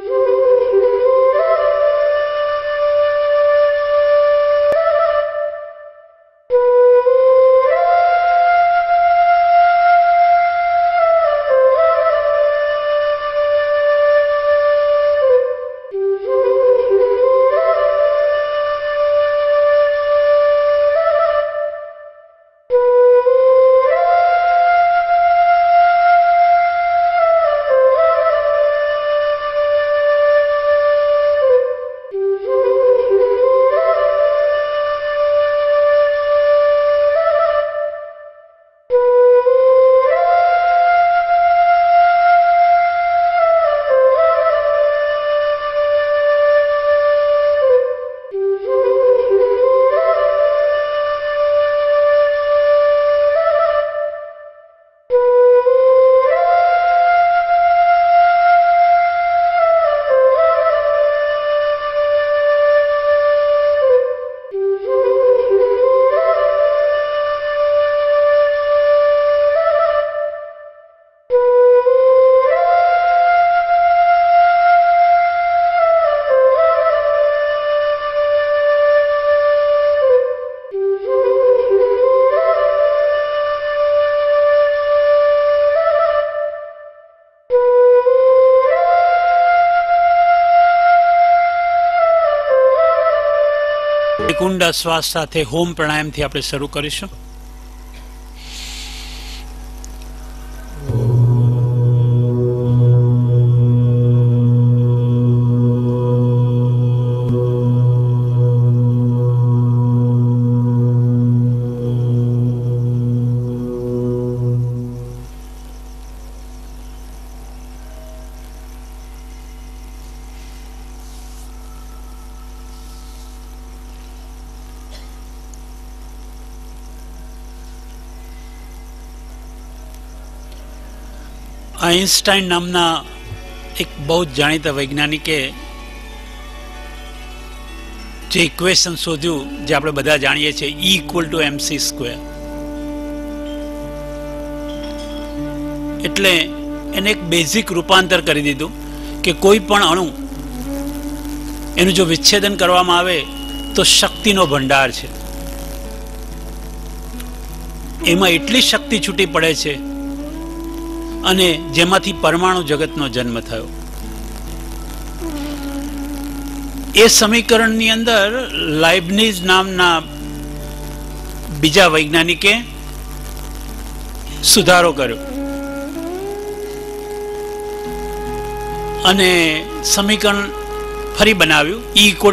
ઊંડા શ્વાસ સાથે હોમ પ્રાણાયામથી આપણે શરૂ કરીશું. આઇન્સ્ટાઈન નામના એક બહુ જ જાણીતા વૈજ્ઞાનિકે જે ઇક્વેશન શોધ્યું, જે આપણે બધા જાણીએ છીએ, E=mc², એટલે એને એક બેઝિક રૂપાંતર કરી દીધું કે કોઈ પણ અણુ એનું જો વિચ્છેદન કરવામાં આવે તો શક્તિનો ભંડાર છે, એમાં એટલી શક્તિ છૂટી પડે છે અને જેમાંથી પરમાણુ જગતનો જન્મ થયો. એ સમીકરણની અંદર લાઇબનીઝ નામના બીજા વૈજ્ઞાનિકે સુધારો કર્યો અને સમીકરણ ફરી બનાવ્યું,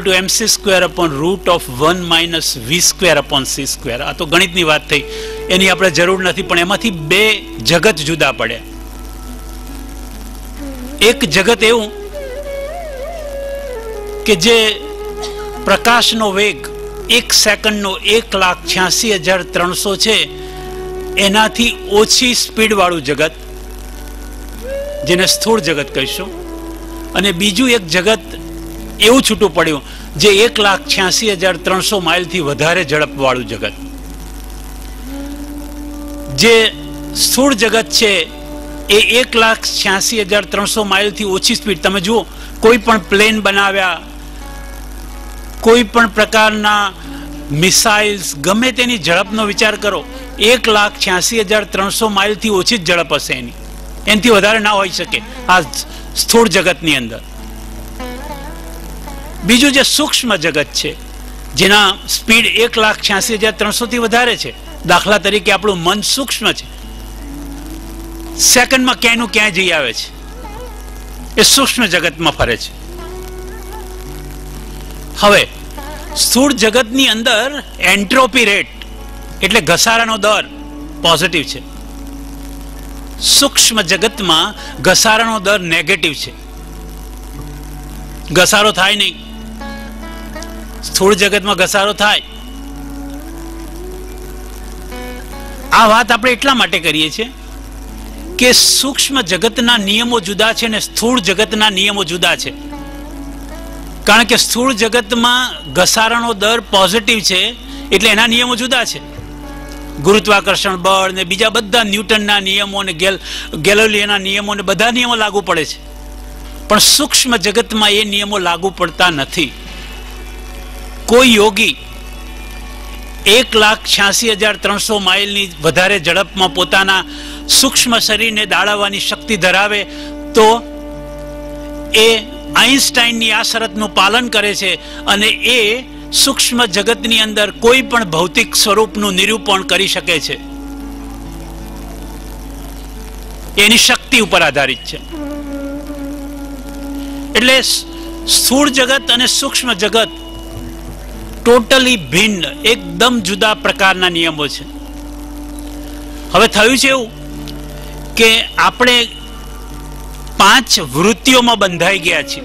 E=mc²/√1 - v²/c². આ તો ગણિતની વાત થઈ, એની આપણે જરૂર નથી, પણ એમાંથી બે જગત જુદા પડ્યા. એક જગત એવું કે જે પ્રકાશનો વેગ 1 સેકન્ડનો 1,86,300 છે, એનાથી ઓછી સ્પીડ વાળું જગત, જેને સ્થૂળ જગત કહીશું. અને બીજું એક જગત એવું છૂટું પડ્યું જે 1,86,300 માઇલથી વધારે ઝડપ વાળું જગત. જે સ્થૂળ જગત છે એ 1,86,300 માઇલથી ઓછી સ્પીડ, તમે જુઓ કોઈ પણ પ્લેન બનાવ્યા, કોઈ પણ પ્રકારના મિસાઇલ્સ, ગમે તેની ઝડપનો વિચાર કરો, 1,86,300 માઇલથી ઓછી જ ઝડપ હશે એની, એનાથી વધારે ના હોઈ શકે આ સ્થૂળ જગતની અંદર. બીજું જે સૂક્ષ્મ જગત છે, જેના સ્પીડ 1,86,300 થી વધારે છે, દાખલા તરીકે આપણું મન સૂક્ષ્મ છે, સેકન્ડમાં ક્યાંયનું ક્યાંય જઈ આવે છે, એ સૂક્ષ્મ જગતમાં ફરે છે. હવે સ્થૂળ જગતની અંદર એન્ટ્રોપી રેટ એટલે ઘસારાનો દર પોઝિટિવ છે, સૂક્ષ્મ જગતમાં ઘસારાનો દર નેગેટિવ છે, ઘસારો થાય નહીં. સ્થૂળ જગતમાં ઘસારો થાય. આ વાત આપણે એટલા માટે કરીએ છીએ કે સૂક્ષ્મ જગતના નિયમો જુદા છે અને સ્થૂળ જગતના નિયમો જુદા છે. કારણ કે સ્થૂળ જગતમાં ઘસારાનો દર પોઝિટિવ છે એટલે એના નિયમો જુદા છે. ગુરુત્વાકર્ષણ બળ ને બીજા બધા ન્યૂટનના નિયમો ને ગેલિલિયોના નિયમો ને બધા નિયમો લાગુ પડે છે. પણ સૂક્ષ્મ જગતમાં એ નિયમો લાગુ પડતા નથી. કોઈ યોગી 1,86,300 માઇલની વધારે ઝડપમાં પોતાના સૂક્ષ્મ શરીરને દાળવવાની શક્તિ ધરાવે તો એ આઈન્સ્ટાઈનની આ શરતનું પાલન કરે છે અને એ સૂક્ષ્મ જગતની અંદર કોઈ પણ ભૌતિક સ્વરૂપનું નિરૂપણ કરી શકે છે. એની શક્તિ ઉપર આધારિત છે. એટલે સ્થૂળ જગત અને સૂક્ષ્મ જગત ટોટલી ભિન્ન, એકદમ જુદા પ્રકારના નિયમો છે. હવે થયું છે એવું કે આપણે 5 વૃત્તિઓમાં બંધાઈ ગયા છીએ.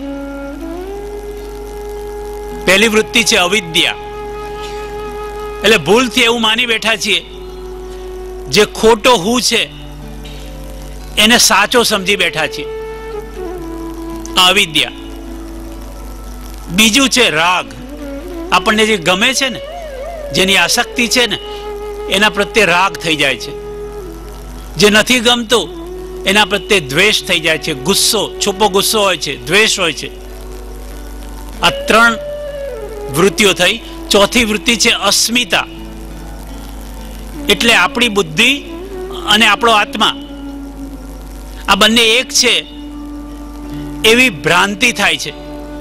પહેલી વૃત્તિ છે અવિદ્યા. એટલે ભૂલથી એવું માની બેઠા છીએ જે ખોટો હું છે એને સાચો સમજી બેઠા છીએ, અવિદ્યા. બીજું છે રાગ. આપણને જે ગમે છે ને, જેની આસક્તિ છે ને, એના પ્રત્યે રાગ થઈ જાય છે. જે નથી ગમતું એના પ્રત્યે દ્વેષ થઈ જાય છે. ગુસ્સો, છુપો ગુસ્સો હોય છે, દ્વેષ હોય છે. આ 3 વૃત્તિઓ થઈ. ચોથી વૃત્તિ છે અસ્મિતા. એટલે આપણી બુદ્ધિ અને આપણો આત્મા આ બંને એક છે એવી ભ્રાંતિ થાય છે.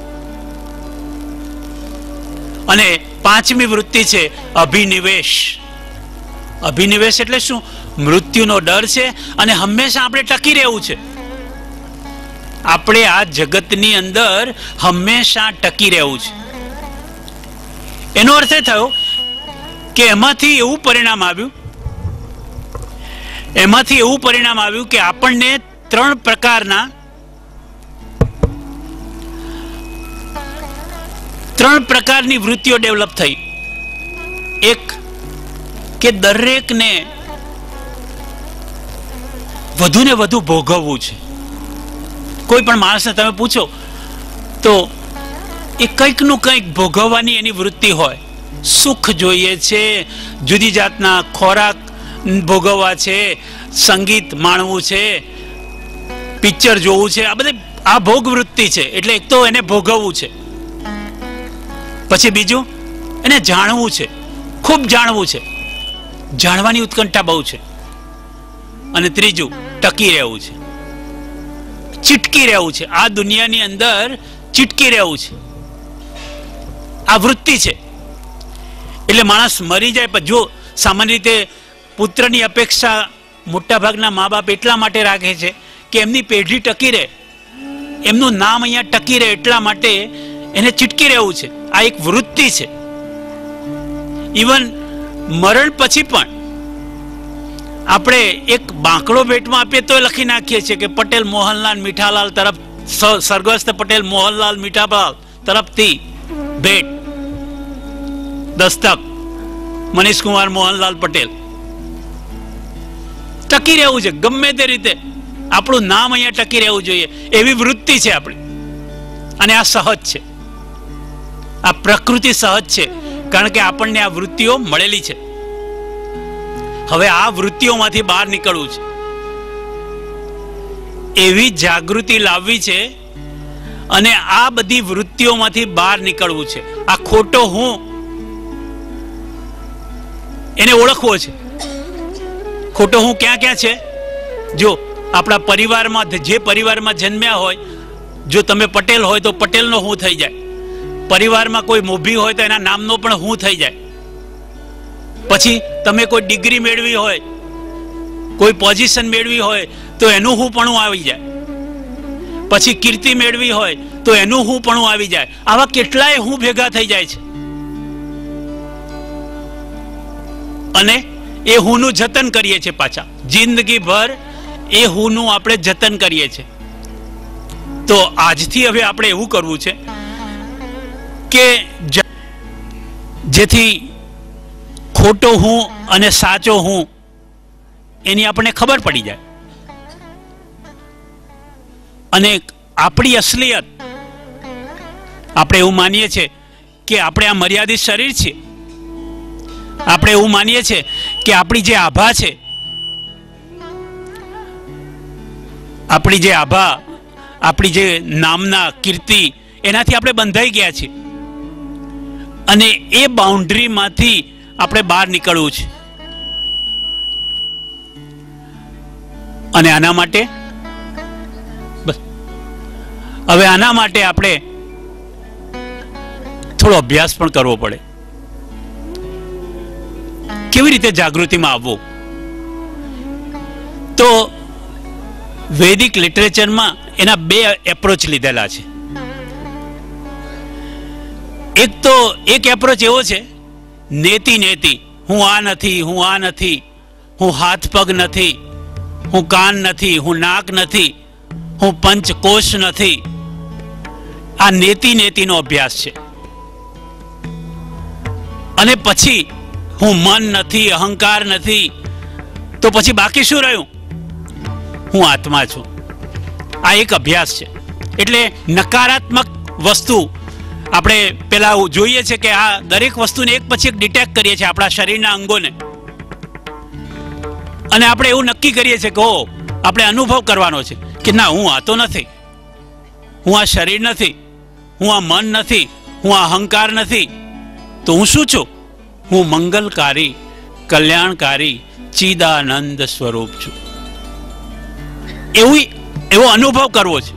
અને 5મી વૃત્તિ છે અભિનિવેશ. અભિનિવેશ એટલે શું? મૃત્યુનો ડર છે અને હંમેશા આપણે ટકી રહેવું છે. આપણે આ જગતની અંદર હંમેશા ટકી રહેવું છે. એનો અર્થ એ થયો કે એમાંથી એવું પરિણામ આવ્યું કે આપણને 3 પ્રકારની વૃત્તિઓ ડેવલપ થઈ. એક કે દરેકને વધુ ને વધુ ભોગવવું છે. કોઈ પણ માણસને તમે પૂછો તો એ કંઈકનું કંઈક ભોગવવાની એની વૃત્તિ હોય. સુખ જોઈએ છે, જુદી જાતના ખોરાક ભોગવવા છે, સંગીત માણવું છે, પિક્ચર જોવું છે. આ બધી આ ભોગ વૃત્તિ છે. એટલે એક તો એને ભોગવવું છે, પછી બીજું એને જાણવું છે, ખૂબ જાણવું છે, જાણવાની ઉત્કંઠા બહુ છે, અને ત્રીજું ટકી રહેવું છે, ચીટકી રહેવું છે. આ દુનિયાની અંદર ચીટકી રહેવું છે. આ વૃત્તિ છે. એટલે માણસ મરી જાય પણ જો સામાન્ય રીતે પુત્રની અપેક્ષા મોટા ભાગના મા બાપ એટલા માટે રાખે છે કે એમની પેઢી ટકી રહે, એમનું નામ અહીંયા ટકી રહે, એટલા માટે એને ચીટકી રહેવું છે. આ એક વૃત્તિ છે. ઇવન મરણ પછી પણ આપણે એક બાંકડો ભેટમાં આપીએ તો લખી નાખીએ છીએ કે પટેલ મોહનલાલ મીઠાલાલ તરફ, સ્વર્ગસ્થ પટેલ મોહનલાલ મીઠાલાલ તરફથી ભેટ, દસ્તક મનીષકુમાર મોહનલાલ પટેલ. ટકી રહેવું છે ગમે તે રીતે. આપણું નામ અહીંયા ટકી રહેવું જોઈએ એવી વૃત્તિ છે આપણી. અને આ સહજ છે, આ પ્રકૃતિ સહજ છે, કારણ કે આપણને આ વૃત્તિઓ મળેલી છે. હવે આ વૃત્તિઓમાંથી બહાર નીકળવું છે, એવી જાગૃતિ લાવવી છે અને આ બધી વૃત્તિઓમાંથી બહાર નીકળવું છે. આ ખોટો હું એને ઓળખવો છે. ખોટો હું ક્યાં ક્યાં છે? જો આપણા પરિવારમાં, જે પરિવારમાં જન્મ્યા હોય, જો તમે પટેલ હોય તો પટેલનો હું થઈ જાય. પરિવારમાં કોઈ મોભી હોય તો એના નામનો પણ હું થઈ જાય. પછી તમે કોઈ ડિગ્રી મેળવી હોય, કોઈ પોઝિશન મેળવી હોય તો એનું હું પણ આવી જાય. પછી કીર્તિ મેળવી હોય તો એનું હું પણ આવી જાય. આવા કેટલાય હું ભેગા થઈ જાય છે અને એ હુંનું જતન કરીએ છીએ. પાછા જિંદગીભર એ હુંનું આપણે જતન કરીએ છીએ. તો આજથી હવે આપણે એવું કરવું છે કે જેથી ખોટો હું અને સાચો હું એની આપણને ખબર પડી જાય અને આપણી અસલિયત, આપણે એવું માનીએ છીએ કે આપણે આ મર્યાદિત શરીર છીએ, આપણે એવું માનીએ છીએ કે આપણી જે આભા છે, આપણી જે આભા આપણી જે નામના કીર્તિ એનાથી આપણે બંધાઈ ગયા છીએ અને એ બાઉન્ડ્રીમાંથી આપણે બહાર નીકળવું છે. અને આના માટે બસ હવે આના માટે આપણે થોડો અભ્યાસ પણ કરવો પડે. કેવી રીતે જાગૃતિમાં આવવું? તો વૈદિક લિટરેચરમાં એના બે એપ્રોચ લીધેલા છે. એક એપ્રોચ એવો છે નેતિ નેતિ, હું આ નથી, હું આ નથી, હું હાથ પગ નથી, હું કાન નથી, હું નાક નથી, હું પંચકોશ નથી. આ નેતિ નેતિનો અભ્યાસ છે. અને પછી હું મન નથી, અહંકાર નથી, તો પછી બાકી શું રહ્યું? હું આત્મા છું. આ એક અભ્યાસ છે. એટલે નકારાત્મક વસ્તુ આપણે પેલા જોઈએ છે કે આ દરેક વસ્તુને એક પછી એક ડિટેક્ટ કરીએ છીએ આપણા શરીરના અંગોને, અને આપણે એવું નક્કી કરીએ છીએ કે આપણે અનુભવ કરવાનો છે કે ના, હું આ તો નથી, હું આ શરીર નથી, હું આ મન નથી, હું આ અહંકાર નથી, તો હું શું છું? હું મંગલકારી, કલ્યાણકારી, ચિદાનંદ સ્વરૂપ છું. એવો અનુભવ કરવો છે.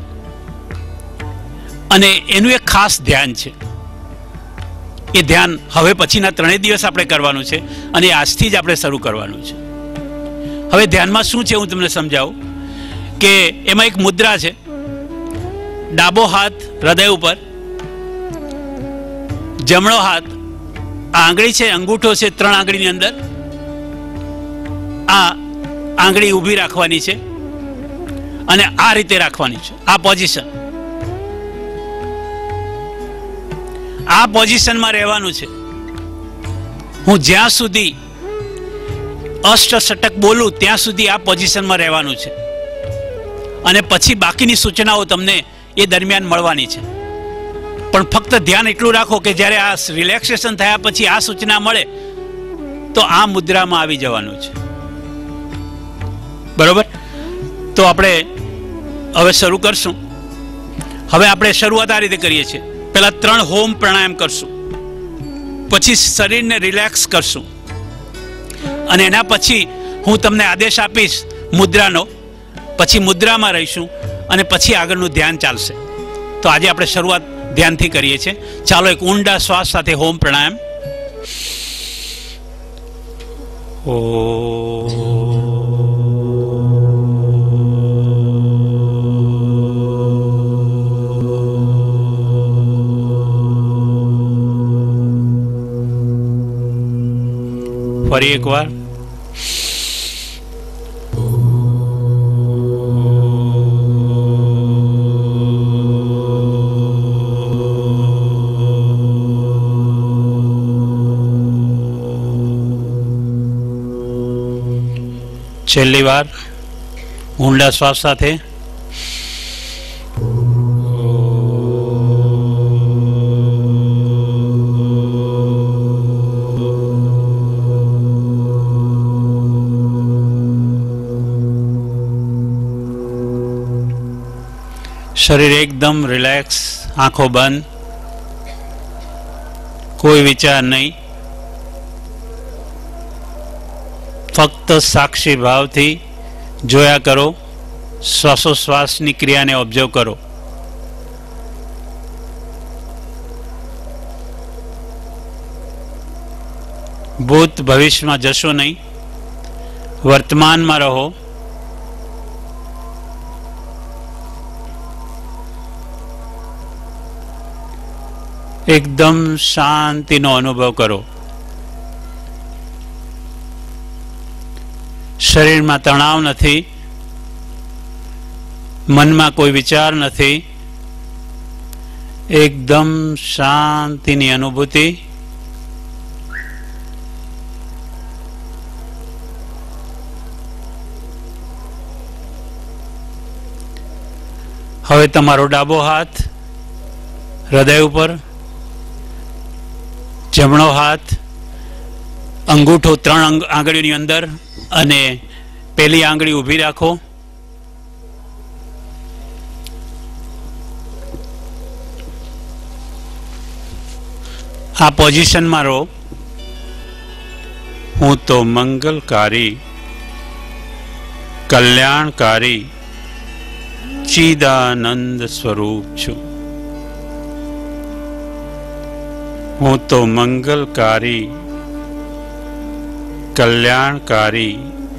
અને એનું એક ખાસ ધ્યાન છે. એ ધ્યાન હવે પછીના 3 દિવસ આપણે કરવાનું છે અને આજથી જ આપણે શરૂ કરવાનું છે. હવે ધ્યાનમાં શું છે હું તમને સમજાવું કે એમાં એક મુદ્રા છે. ડાબો હાથ હૃદય ઉપર, જમણો હાથ આ આંગળી છે, અંગૂઠો છે 3 આંગળીની અંદર, આ આંગળી ઊભી રાખવાની છે અને આ રીતે રાખવાની છે. આ પોઝિશન, આ પોઝિશનમાં રહેવાનું છે. હું જ્યાં સુધી અષ્ટષટક બોલું ત્યાં સુધી આ પોઝિશનમાં રહેવાનું છે. અને પછી બાકીની સૂચનાઓ તમને એ દરમિયાન મળવાની છે. પણ ફક્ત ધ્યાન એટલું રાખો કે જ્યારે આ રિલેક્સેશન થયા પછી આ સૂચના મળે તો આ મુદ્રામાં આવી જવાનું છે. બરોબર? તો આપણે હવે શરૂ કરશું. હવે આપણે શરૂઆત આ રીતે કરીએ છીએ. પહેલા 3 હોમ પ્રાણાયામ કરશું, પછી શરીરને રિલેક્સ કરશું, અને એના પછી હું તમને આદેશ આપીશ મુદ્રાનો, પછી મુદ્રામાં રહીશું અને પછી આગળનું ધ્યાન ચાલશે. તો આજે આપણે શરૂઆત ધ્યાનથી કરીએ છીએ. ચાલો એક ઊંડા શ્વાસ સાથે હોમ પ્રાણાયામ. ફરી એકવાર. છેલ્લી વાર ઊંડા શ્વાસ સાથે. શરીર એકદમ રિલેક્સ, આંખો બંધ, કોઈ વિચાર નહીં, ફક્ત સાક્ષી ભાવથી જોયા કરો. શ્વાસોશ્વાસની ક્રિયાને ઓબ્ઝર્વ કરો. ભૂત ભવિષ્યમાં જશો નહીં, વર્તમાનમાં રહો. એકદમ શાંતિનો અનુભવ કરો. શરીરમાં તણાવ નથી, મનમાં કોઈ વિચાર નથી, એકદમ શાંતિની અનુભૂતિ. હવે તમારો ડાબો હાથ હૃદય ઉપર, જમણો હાથ અંગૂઠો 3 આંગળીઓની અંદર અને પહેલી આંગળી ઊભી રાખો. આ પોઝિશનમાં રહો. હું તો મંગલકારી, કલ્યાણકારી, ચિદાનંદ સ્વરૂપ છું. હું તો મંગલકારી, કલ્યાણકારી,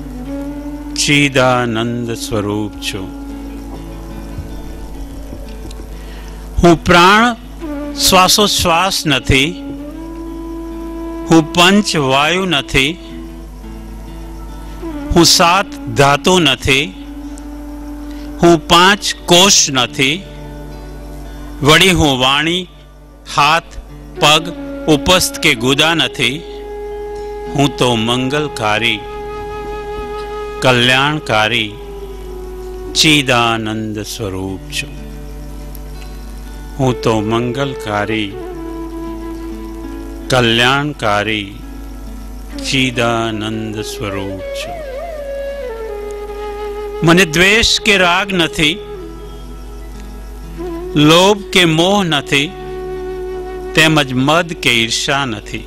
ચિદાનંદ સ્વરૂપ છું. હું પ્રાણ શ્વાસોશ્વાસ નથી. હું પંચ વાયુ નથી. હું સાત ધાતુ નથી. હું પાંચ કોષ નથી. વળી હું વાણી, હાથ, પગ, ઉપસ્થ કે ગુદા નથી. હું તો મંગલકારી, કલ્યાણકારી, ચિદાનંદ સ્વરૂપ છું. હું તો મંગલકારી, કલ્યાણકારી, ચિદાનંદ સ્વરૂપ છું. મને દ્વેષ કે રાગ નથી. લોભ કે મોહ નથી. તેમજ મદ કે ઈર્ષા નથી.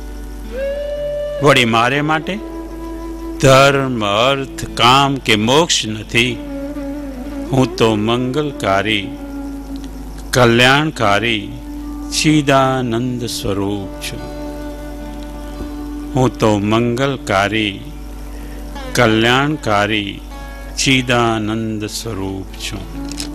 વળી મારે માટે ધર્મ, અર્થ, કામ કે મોક્ષ નથી. હું તો મંગલકારી, કલ્યાણકારી, ચિદાનંદ સ્વરૂપ છું. હું તો મંગલકારી, કલ્યાણકારી, ચિદાનંદ સ્વરૂપ છું.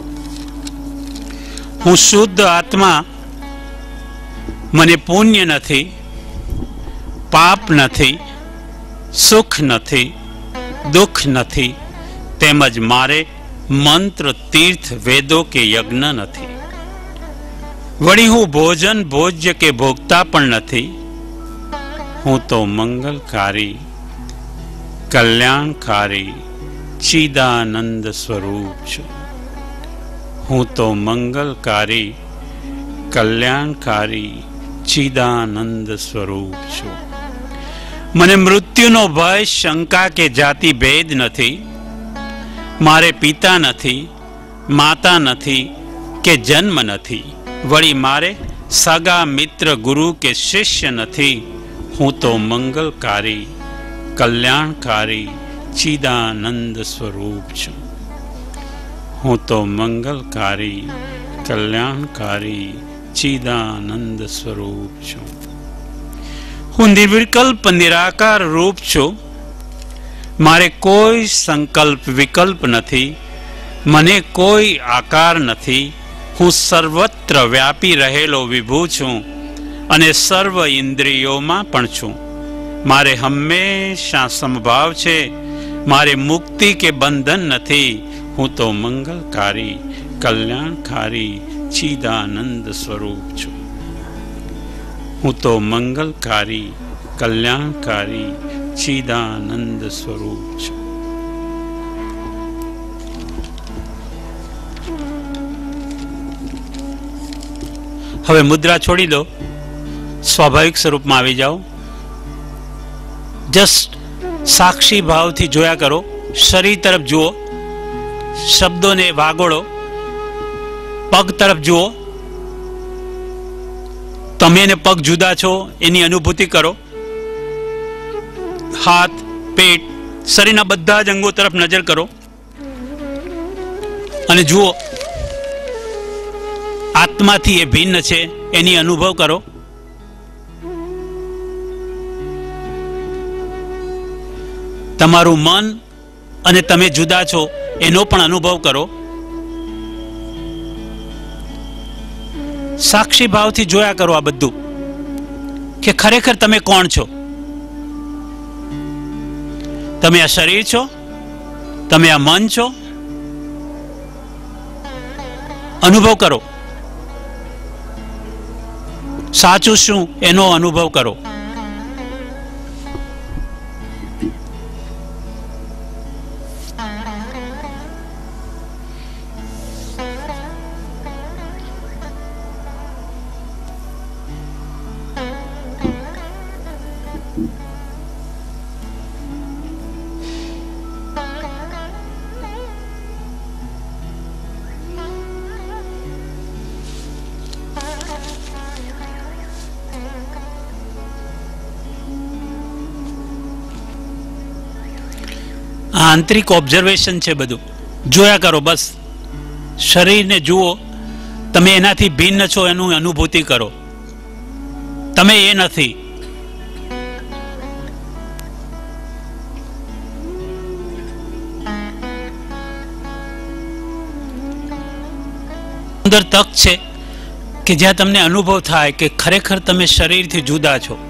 હું શુદ્ધ આત્મા. મને પુણ્ય નથી, પાપ નથી, સુખ નથી, દુઃખ નથી. તેમજ મારે મંત્ર, તીર્થ, વેદો કે યજ્ઞ નથી. વળી હું ભોજન, ભોજ્ય કે ભોગતા પણ નથી. હું તો મંગલકારી, કલ્યાણકારી, ચિદાનંદ સ્વરૂપ છું. હું તો મંગલકારી, કલ્યાણકારી, ચિદાનંદ સ્વરૂપ છું. મને મૃત્યુનો ભય, શંકા કે જાતિ ભેદ નથી. મારે પિતા નથી, માતા નથી કે જન્મ નથી. વળી મારે સગા, મિત્ર, ગુરુ કે શિષ્ય નથી. હું તો મંગલકારી, કલ્યાણકારી, ચિદાનંદ સ્વરૂપ છું. હું તો મંગલકારી, કલ્યાણકારી, ચિદાનંદ સ્વરૂપ છું. હું નિર્વિકલ્પ, નિરાકાર રૂપ છું. મારે કોઈ સંકલ્પ, વિકલ્પ નથી. મને કોઈ આકાર નથી. હું સર્વત્ર વ્યાપી રહેલો વિભુ છું અને સર્વ ઇન્દ્રિયોમાં પણ છું. મારે હંમેશા સમભાવ છે. મારે મુક્તિ કે બંધન નથી. હું તો મંગલકારી, કલ્યાણકારી, ચિદાનંદ સ્વરૂપ છું. હું તો મંગલકારી, કલ્યાણકારી, ચિદાનંદ સ્વરૂપ છું. હવે મુદ્રા છોડી દો. સ્વાભાવિક સ્વરૂપમાં આવી જાઓ. જસ્ટ સાક્ષી ભાવથી જોયા કરો. શરીર તરફ જુઓ, શબ્દોને વાગોળો. પગ તરફ જુઓ. તમે ને પગ જુદા છો એની અનુભૂતિ કરો. હાથ, પેટ, શરીરના બધા જ અંગો તરફ નજર કરો અને જુઓ આત્માથી એ ભિન્ન છે એની અનુભવ કરો. તમારું મન અને તમે જુદા છો એનો પણ અનુભવ કરો. સાક્ષી ભાવથી જોયા કરો આ બધું કે ખરેખર તમે કોણ છો. તમે આ શરીર છો, તમે આ મન છો. અનુભવ કરો. સાચું શું એનો અનુભવ કરો. આંતરિક ઓબ્ઝર્વેશન છે બધું. જોયા કરો, બસ શરીરને જુઓ. તમે એનાથી ભિન્ન છો એનું અનુભૂતિ કરો. તમે એ નથી. સુંદર તક છે કે જ્યાં તમને અનુભવ થાય કે ખરેખર તમે શરીરથી જુદા છો.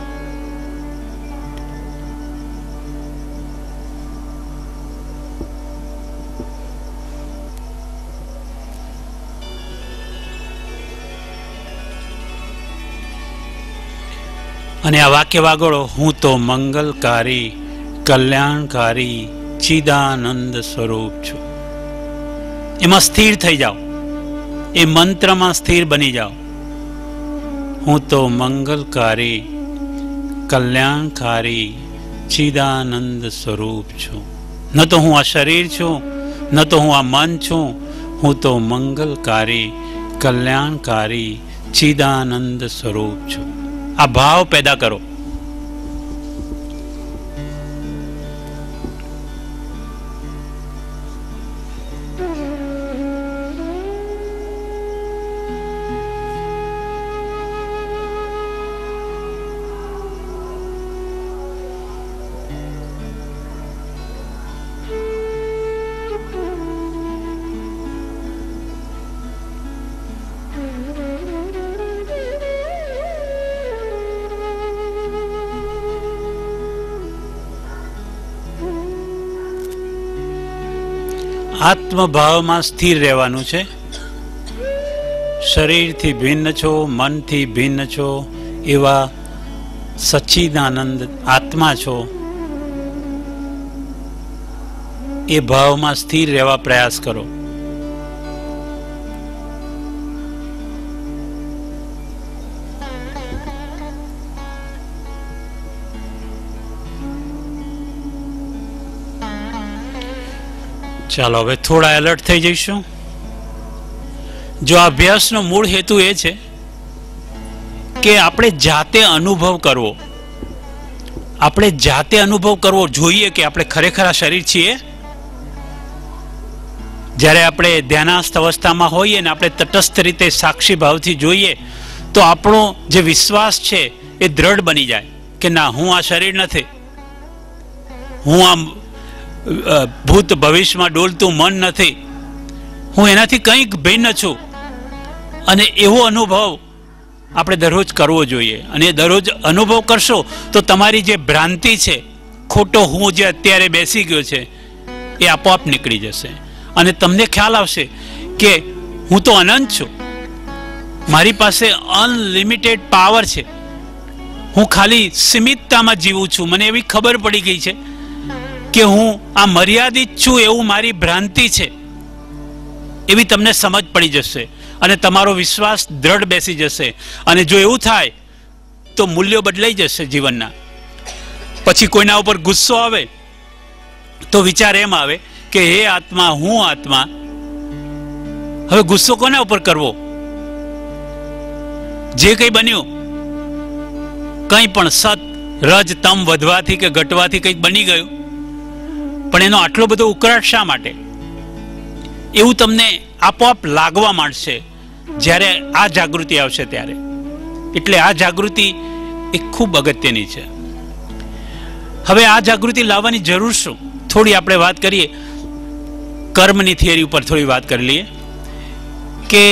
અને આ વાક્ય વાગોળો, હું તો મંગલકારી કલ્યાણકારી ચિદાનંદ સ્વરૂપ છું. એમાં સ્થિર થઈ જાઓ, એ મંત્રમાં સ્થિર બની જાઓ. હું તો મંગલકારી કલ્યાણકારી ચિદાનંદ સ્વરૂપ છું. ન તો હું આ શરીર છું, ન તો હું આ મન છું. હું તો મંગલકારી કલ્યાણકારી ચિદાનંદ સ્વરૂપ છું. આ ભાવ પેદા કરો. આત્મભાવમાં સ્થિર રહેવાનું છે. શરીરથી ભિન્ન છો, મનથી ભિન્ન છો, એવા સચ્ચિદાનંદ આત્મા છો. એ ભાવમાં સ્થિર રહેવા પ્રયાસ કરો. ચાલો હવે થોડા એલર્ટ થઈ જઈશું. જો અભ્યાસનો મૂળ હેતુ એ છે કે આપણે જાતે અનુભવ કરવો. આપણે જાતે અનુભવ કરવો જોઈએ કે આપણે ખરેખર આ શરીર છીએ. જ્યારે આપણે ધ્યાનાસ્થ અવસ્થામાં હોઈએ ને આપણે તટસ્થ રીતે સાક્ષી ભાવથી જોઈએ તો આપણો જે વિશ્વાસ છે એ દ્રઢ બની જાય કે ના, હું આ શરીર નથી. હું આ ભૂત ભવિષ્યમાં ડોલતું મન નથી. હું એનાથી કંઈક ભિન્ન છું. અને એવો અનુભવ આપણે દરરોજ કરવો જોઈએ. અને દરરોજ અનુભવ કરશો તો તમારી જે ભ્રાંતિ છે, ખોટો હું જે અત્યારે બેસી ગયો છે, એ આપોઆપ નીકળી જશે. અને તમને ખ્યાલ આવશે કે હું તો અનંત છું. મારી પાસે અનલિમિટેડ પાવર છે. હું ખાલી સીમિતતામાં જીવું છું. મને એવી ખબર પડી ગઈ છે કે હું આ મર્યાદિત છું એવું મારી ભ્રાંતિ છે, એવી તમને સમજ પડી જશે. અને તમારો વિશ્વાસ દ્રઢ બેસી જશે. અને જો એવું થાય તો મૂલ્યો બદલાઈ જશે જીવનના. પછી કોઈના ઉપર ગુસ્સો આવે તો વિચાર એમ આવે કે હે આત્મા, હું આત્મા. હવે ગુસ્સો કોના ઉપર કરવો? જે કંઈ બન્યું, કંઈ પણ સત રજ તમ વધવાથી કે ઘટવાથી કંઈક બની ગયું, પણ એનો આટલો બધો ઉકળાટ શા માટે? એવું તમને આપોઆપ લાગવા માંડશે જ્યારે આ જાગૃતિ આવશે ત્યારે. એટલે આ જાગૃતિ એ ખૂબ અગત્યની છે. હવે આ જાગૃતિ લાવવાની જરૂર શું? થોડી આપણે વાત કરીએ. કર્મની થિયરી ઉપર થોડી વાત કરી લઈએ કે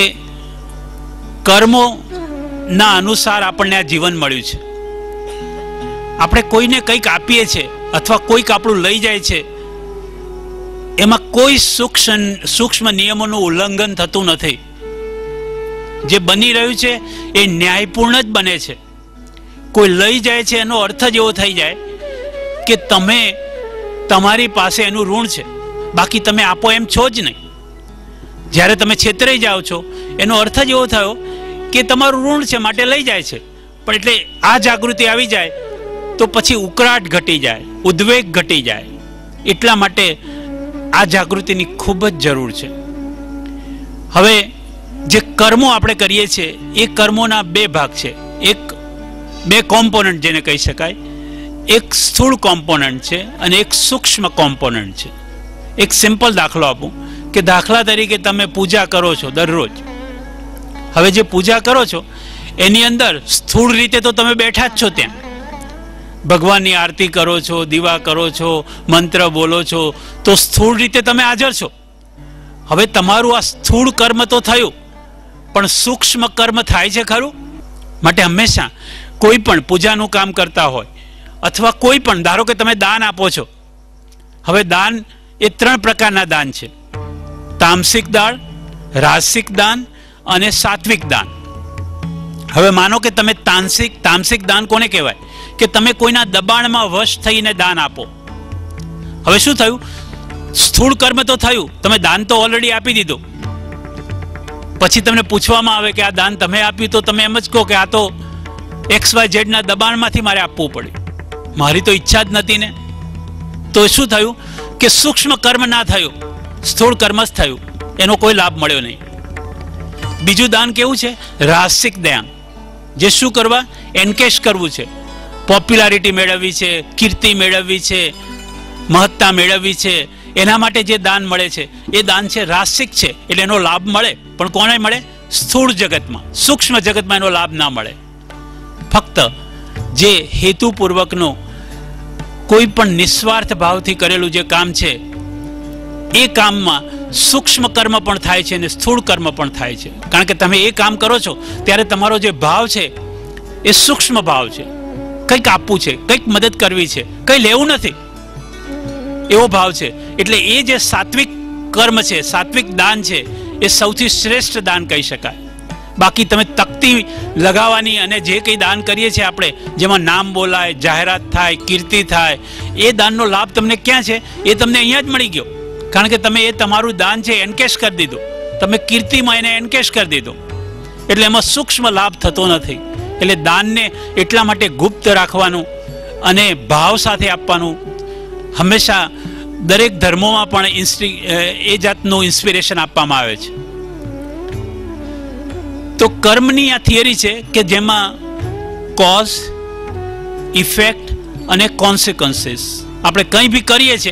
કર્મોના અનુસાર આપણને આ જીવન મળ્યું છે. આપણે કોઈને કંઈક આપીએ છીએ અથવા કોઈક આપણું લઈ જાય છે, એમાં કોઈ સૂક્ષ્મ નિયમોનું ઉલ્લંઘન થતું નથી. જે બની રહ્યું છે એ ન્યાયપૂર્ણ જ બને છે. કોઈ લઈ જાય છે એનો અર્થ જ એવો થઈ જાય કે તમે તમારી પાસે એનું ઋણ છે, બાકી તમે આપો એમ છો જ નહીં. જ્યારે તમે છેતરાઈ જાઓ છો એનો અર્થ જ એવો થયો કે તમારું ઋણ છે માટે લઈ જાય છે. પણ એટલે આ જાગૃતિ આવી જાય તો પછી ઉકળાટ ઘટી જાય, ઉદ્વેગ ઘટી જાય. એટલા માટે આ જાગૃતિની ખૂબ જ જરૂર છે. હવે જે કર્મો આપણે કરીએ છીએ એ કર્મોના બે ભાગ છે. બે કોમ્પોનન્ટ જેને કહી શકાય. એક સ્થૂળ કોમ્પોનન્ટ છે અને એક સૂક્ષ્મ કોમ્પોનન્ટ છે. એક સિમ્પલ દાખલો આપું કે દાખલા તરીકે તમે પૂજા કરો છો દરરોજ. હવે જે પૂજા કરો છો એની અંદર સ્થૂળ રીતે તો તમે બેઠા જ છો, ત્યાં ભગવાનની આરતી કરો છો, દીવા કરો છો, મંત્ર બોલો છો, તો સ્થૂળ રીતે તમે હાજર છો. હવે તમારું આ સ્થૂળ કર્મ તો થયું, પણ સૂક્ષ્મ કર્મ થાય છે ખરું? માટે હંમેશા કોઈ પણ પૂજાનું કામ કરતા હોય અથવા કોઈ પણ, ધારો કે તમે દાન આપો છો. હવે દાન એ 3 પ્રકારના દાન છે: તામસિક દાન, રાજસિક દાન અને સાત્વિક દાન. હવે માનો કે તમે તામસિક દાન કોને કહેવાય? કે તમે કોઈના દબાણમાં વશ થઈને દાન આપો. હવે શું થયું? સ્થૂળ કર્મ તો થયું, તમે દાન તો ઓલરેડી આપી દીધું. પછી તમને પૂછવામાં આવે કે આ દાન તમે આપ્યું, તો તમે એમ જ કહો કે આ તો XYZ ના દબાણમાંથી મારે આપવું પડ્યું, મારી તો ઈચ્છા જ નથી ને. તો શું થયું કે સૂક્ષ્મ કર્મ ના થયું, સ્થૂળ કર્મ જ થયું, એનો કોઈ લાભ મળ્યો નહીં. બીજું દાન કેવું છે? રાજસિક દાન. જે શું કરવા? એન્કેશ કરવું છે, પોપ્યુલારિટી મેળવવી છે, કીર્તિ મેળવવી છે, મહત્તા મેળવવી છે, એના માટે જે દાન મળે છે એ દાન છે રાજસિક છે. એટલે એનો લાભ મળે, પણ કોને મળે? સ્થૂળ જગતમાં. સૂક્ષ્મ જગતમાં એનો લાભ ના મળે. ફક્ત જે હેતુપૂર્વકનો કોઈ પણ નિસ્વાર્થ ભાવથી કરેલું જે કામ છે એ કામમાં સૂક્ષ્મ કર્મ પણ થાય છે અને સ્થૂળ કર્મ પણ થાય છે. કારણ કે તમે એ કામ કરો છો ત્યારે તમારો જે ભાવ છે એ સૂક્ષ્મ ભાવ છે, કંઈક આપવું છે, કંઈક મદદ કરવી છે, કંઈ લેવું નથી, એવો ભાવ છે. એટલે એ જે સાત્વિક કર્મ છે, સાત્વિક દાન છે, એ સૌથી શ્રેષ્ઠ દાન કહી શકાય. બાકી તમે તકતી લગાવવાની અને જે કંઈ દાન કરીએ છીએ આપણે, જેમાં નામ બોલાય, જાહેરાત થાય, કીર્તિ થાય, એ દાનનો લાભ તમને ક્યાં છે? એ તમને અહીંયા જ મળી ગયો. કારણ કે તમે એ તમારું દાન છે એન્કેશ કરી દીધું, તમે કીર્તિમાં એને એન્કેશ કરી દીધું. એટલે એમાં સૂક્ષ્મ લાભ થતો નથી. એટલે દાનને એટલા માટે ગુપ્ત રાખવાનું અને ભાવ સાથે આપવાનું હંમેશા દરેક ધર્મોમાં પણ એ જાતનું ઇન્સ્પિરેશન આપવામાં આવે છે. તો કર્મની આ થિયરી છે કે જેમાં કોઝ, ઇફેક્ટ અને કોન્સિક્વન્સીસ, આપણે કંઈ બી કરીએ છીએ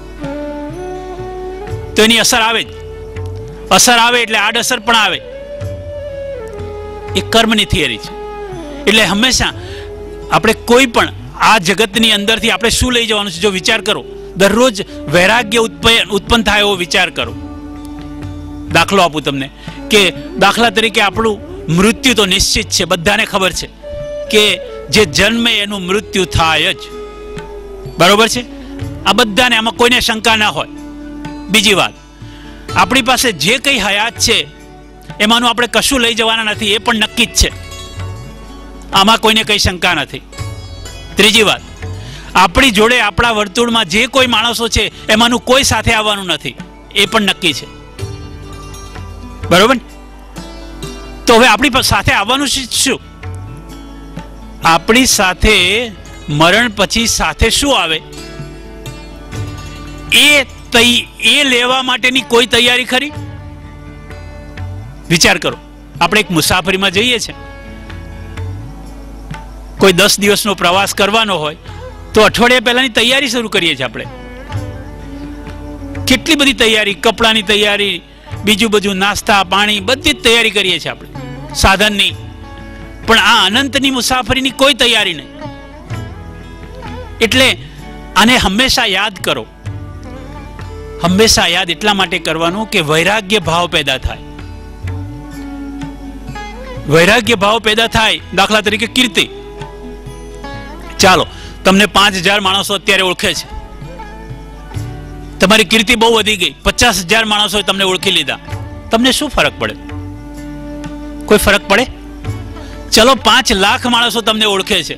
તો એની અસર આવે જ. અસર આવે એટલે આડઅસર પણ આવે. એ કર્મની થિયરી છે. એટલે હંમેશા આપણે કોઈ પણ આ જગતની અંદરથી આપણે શું લઈ જવાનું છે? જો વિચાર કરો, દરરોજ વૈરાગ્ય ઉત્પન્ન થાય એવો વિચાર કરો. દાખલો આપું તમને કે દાખલા તરીકે આપણું મૃત્યુ તો નિશ્ચિત છે, બધાને ખબર છે કે જે જન્મે એનું મૃત્યુ થાય જ. બરોબર છે? આ બધાને, આમાં કોઈને શંકા ના હોય. બીજી વાત, આપણી પાસે જે કંઈ હયાત છે એમાંનું આપણે કશું લઈ જવાના નથી, એ પણ નક્કી જ છે. આમાં કોઈને કંઈ શંકા નથી. ત્રીજી વાત, આપણી જોડે આપણા વર્તુળમાં જે કોઈ માણસો છે એમાંનું કોઈ સાથે આવવાનું નથી, એ પણ નક્કી છે. બરોબર? તો હવે આપણી સાથે આવવાનું શું? આપણી સાથે મરણ પછી સાથે શું આવે એ લેવા માટેની કોઈ તૈયારી ખરી? વિચાર કરો. આપણે એક મુસાફરીમાં જઈએ છીએ, કોઈ 10 દિવસનો પ્રવાસ કરવાનો હોય તો અઠવાડિયા પહેલાની તૈયારી શરૂ કરીએ છીએ આપણે. કેટલી બધી તૈયારી, કપડાની તૈયારી, બીજું બધું, નાસ્તા પાણી, બધી જ તૈયારી કરીએ છીએ આપણે, સાધનની. પણ આ અનંતની મુસાફરીની કોઈ તૈયારી નહીં. એટલે આને હંમેશા યાદ કરો. હંમેશા યાદ એટલા માટે કરવાનું કે વૈરાગ્ય ભાવ પેદા થાય. વૈરાગ્ય ભાવ પેદા થાય. દાખલા તરીકે કીર્તિ. ચાલો, તમને 5000 માણસો અત્યારે ઓળખે છે, તમારી કીર્તિ બહુ વધી ગઈ, 50000 માણસોએ તમને ઓળખી લીધા, તમને શું ફરક પડે? કોઈ ફરક પડે? ચલો 5 લાખ માણસો તમને ઓળખે છે.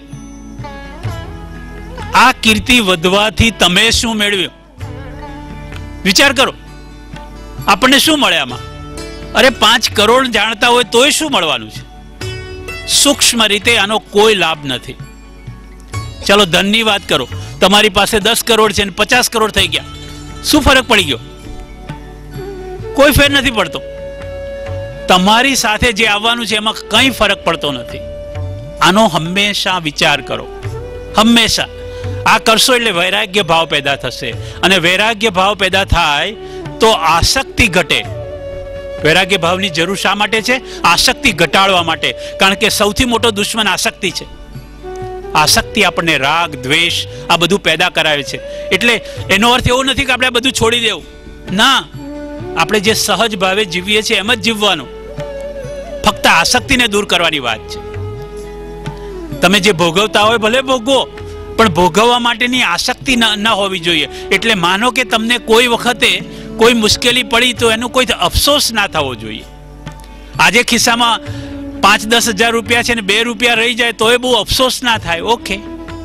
આ કીર્તિ વધવાથી તમે શું મેળવ્યું? વિચાર કરો. આપણને શું મળે આમાં? અરે 5 કરોડ જાણતા હોય તોય શું મળવાનું છે? સૂક્ષ્મ રીતે આનો કોઈ લાભ નથી. ચાલો ધનની વાત કરો. તમારી પાસે 10 કરોડ છે અને 50 કરોડ થઈ ગયા, શું ફરક પડી ગયો? કોઈ ફેર નથી પડતો. તમારી સાથે જે આવવાનું છે એમાં કંઈ ફરક પડતો નથી. આનો હંમેશા વિચાર કરો. હંમેશા આ કરશો એટલે વૈરાગ્ય ભાવ પેદા થશે, અને વૈરાગ્ય ભાવ પેદા થાય તો આસક્તિ ઘટે. વૈરાગ્ય ભાવની જરૂર શા માટે છે? આસક્તિ ઘટાડવા માટે. કારણ કે સૌથી મોટો દુશ્મન આસક્તિ છે. આસક્તિ આપણને રાગ, દ્વેષ આ બધું પેદા કરાવે છે. એટલે એનો અર્થ એવો નથી કે આપણે બધું છોડી દેવું. ના, આપણે જે સહજ ભાવે જીવીએ છીએ એમ જ જીવવાનું. ફક્ત આસક્તિને દૂર કરવાની વાત છે. તમે જે ભોગવતા હોય ભલે ભોગવો, પણ ભોગવવા માટેની આસક્તિ ન હોવી જોઈએ. એટલે માનો કે તમને કોઈ વખતે કોઈ મુશ્કેલી પડી તો એનો કોઈ અફસોસ ના થવો જોઈએ. આજે ખિસ્સામાં 5-10 હજાર રૂપિયા છે ને 2 રૂપિયા રહી જાય તો એ બહુ અફસોસ ના થાય. ઓકે,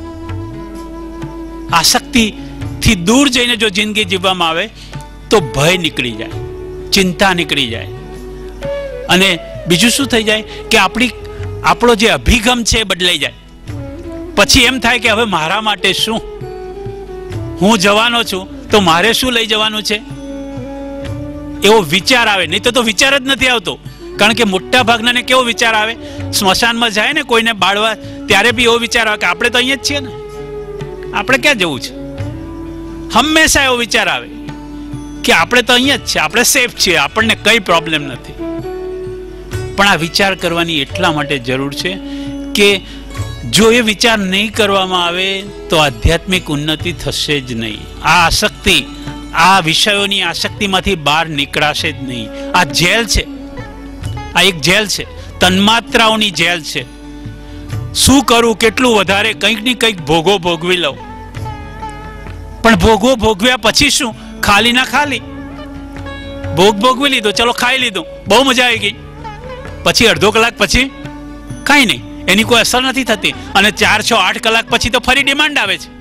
આસક્તિથી દૂર જઈને જો જિંદગી જીવવામાં આવે તો ભય નીકળી જાય, ચિંતા નીકળી જાય. અને બીજું શું થઈ જાય કે આપણો જે અભિગમ છે એ બદલાઈ જાય. પછી એમ થાય કે હવે મારા માટે શું? હું જવાનો છું તો મારે શું લઈ જવાનું છે? એવો વિચાર આવે. નહીં તો વિચાર જ નથી આવતો. કારણ કે મોટા ભાગનાને કેવો વિચાર આવે? સ્મશાનમાં જાય ને કોઈને બાળવા ત્યારે બી એવો વિચાર આવે કે આપણે તો અહીંયા જ છીએ ને, આપણે ક્યાં જવું છે? હંમેશા એવો વિચાર આવે કે આપણે તો અહીંયા જ છે, આપણે સેફ છીએ, આપણને કઈ પ્રોબ્લેમ નથી. પણ આ વિચાર કરવાની એટલા માટે જરૂર છે કે જો એ વિચાર નહીં કરવામાં આવે તો આધ્યાત્મિક ઉન્નતિ થશે જ નહીં. આ આસક્તિ, આ વિષયોની આસક્તિમાંથી બહાર નીકળાશે જ નહીં. આ જેલ છે, આ એક જેલ છે, તન્માત્રાઓની જેલ છે. શું કરું, કેટલું વધારે, કંઈક ની કંઈક ભોગો ભોગવી લઉં. પણ ભોગો ભોગવ્યા પછી શું? ખાલી ના ખાલી. ભોગવી લીધો, ચલો ખાઈ લીધું, બહુ મજા આવી ગઈ. પછી અડધો કલાક પછી કાંઈ નહીં, એની કોઈ અસર નથી થતી. અને 4, 6, 8 કલાક પછી તો ફરી ડિમાન્ડ આવે છે.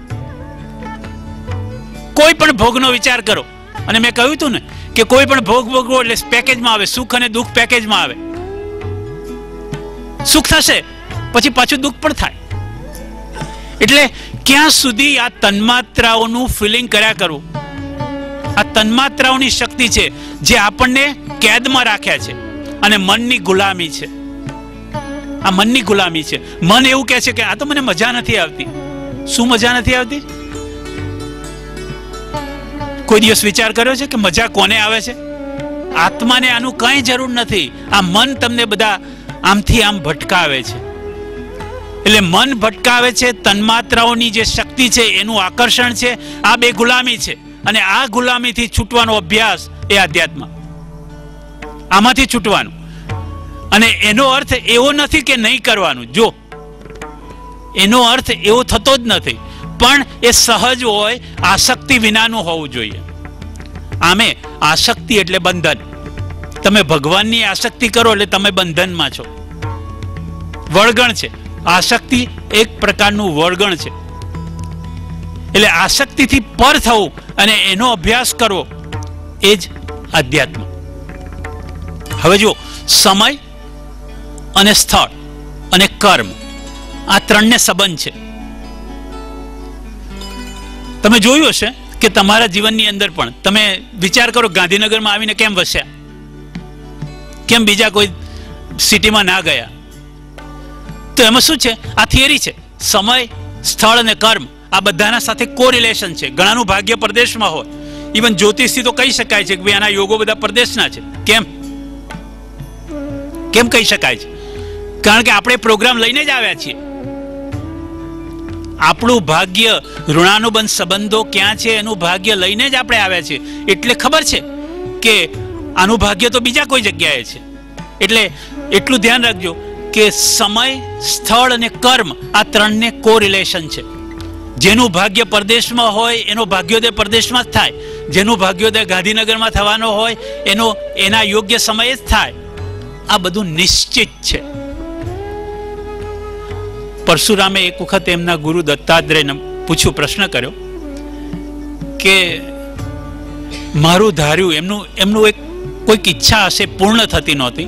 કોઈ પણ ભોગનો વિચાર કરો, અને મેં કહ્યું હતું ને કે કોઈ પણ ભોગ ભોગવો એટલે પેકેજમાં આવે, સુખ અને દુઃખ પેકેજમાં આવે. સુખ થશે પછી પાછું દુઃખ પણ થાય. એટલે ક્યાં સુધી આ તન્માત્રાઓનું ફિલિંગ કર્યા કરવું? આ તન્માત્રાઓની શક્તિ છે જે આપણને કેદમાં રાખ્યા છે, અને મનની ગુલામી છે. આ મનની ગુલામી છે. મન એવું કહે છે કે આ તો મને મજા નથી આવતી. શું મજા નથી આવતી? કોઈ દિવસ વિચાર કર્યો છે કે મજા કોને આવે છે? આત્માને આનું કંઈ જરૂર નથી. આ મન તમને બધા આમથી આમ ભટકાવે છે. એટલે મન ભટકાવે છે, તન્માત્રાઓની જે શક્તિ છે એનું આકર્ષણ છે. આ બે ગુલામી છે, અને આ ગુલામીથી છૂટવાનો અભ્યાસ એ આધ્યાત્મ. આમાંથી છૂટવાનું. અને એનો અર્થ એવો નથી કે નહીં કરવાનું. જો એનો અર્થ એવો થતો જ નથી, પણ એ સહજ હોય, આસક્તિ વિનાનું હોવું જોઈએ. આમે આસક્તિ એટલે બંધન. તમે ભગવાનની આસક્તિ કરો એટલે તમે બંધનમાં છો. વળગણ છે. આસક્તિ એક પ્રકારનું વળગણ છે. એટલે આસક્તિથી પર થવું અને એનો અભ્યાસ કરવો એ જ આધ્યાત્મ. હવે જો સમય અને સ્થળ અને કર્મ આ ત્રણને સંબંધ છે. તમે જોયું હશે કે તમારા જીવનની અંદર પણ તમે વિચાર કરો, ગાંધીનગરમાં આવીને કેમ વસ્યા? કેમ બીજા કોઈ સિટીમાં ના ગયા? તો એમાં શું છે? આ થિયરી છે. સમય, સ્થળ અને કર્મ આ બધાના સાથે કોરિલેશન છે. ઘણાનું ભાગ્ય પરદેશમાં હોય. ઇવન જ્યોતિષથી તો કહી શકાય છે કે ભાઈ આના યોગો બધા પરદેશના છે. કેમ કહી શકાય છે? કારણ કે આપણે પ્રોગ્રામ લઈને જ આવ્યા છીએ. આપણું ભાગ્ય, ઋણાનુબંધ સંબંધો ક્યાં છે એનું ભાગ્ય લઈને જ આપણે આવ્યા છીએ. એટલે ખબર છે કે આનું ભાગ્ય તો બીજા કોઈ જગ્યાએ છે. એટલે એટલું ધ્યાન રાખજો કે સમય, સ્થળ અને કર્મ આ ત્રણને કોરિલેશન છે. જેનું ભાગ્ય પરદેશમાં હોય એનો ભાગ્યોદય પરદેશમાં જ થાય. જેનું ભાગ્યોદય ગાંધીનગરમાં થવાનો હોય એના યોગ્ય સમયે જ થાય. આ બધું નિશ્ચિત છે. પરશુરામે એક વખત એમના ગુરુ દત્તાત્રેયને પૂછ્યું, પ્રશ્ન કર્યો કે મારું ધાર્યું એમનું એક કોઈક ઈચ્છા હશે પૂર્ણ થતી નહોતી,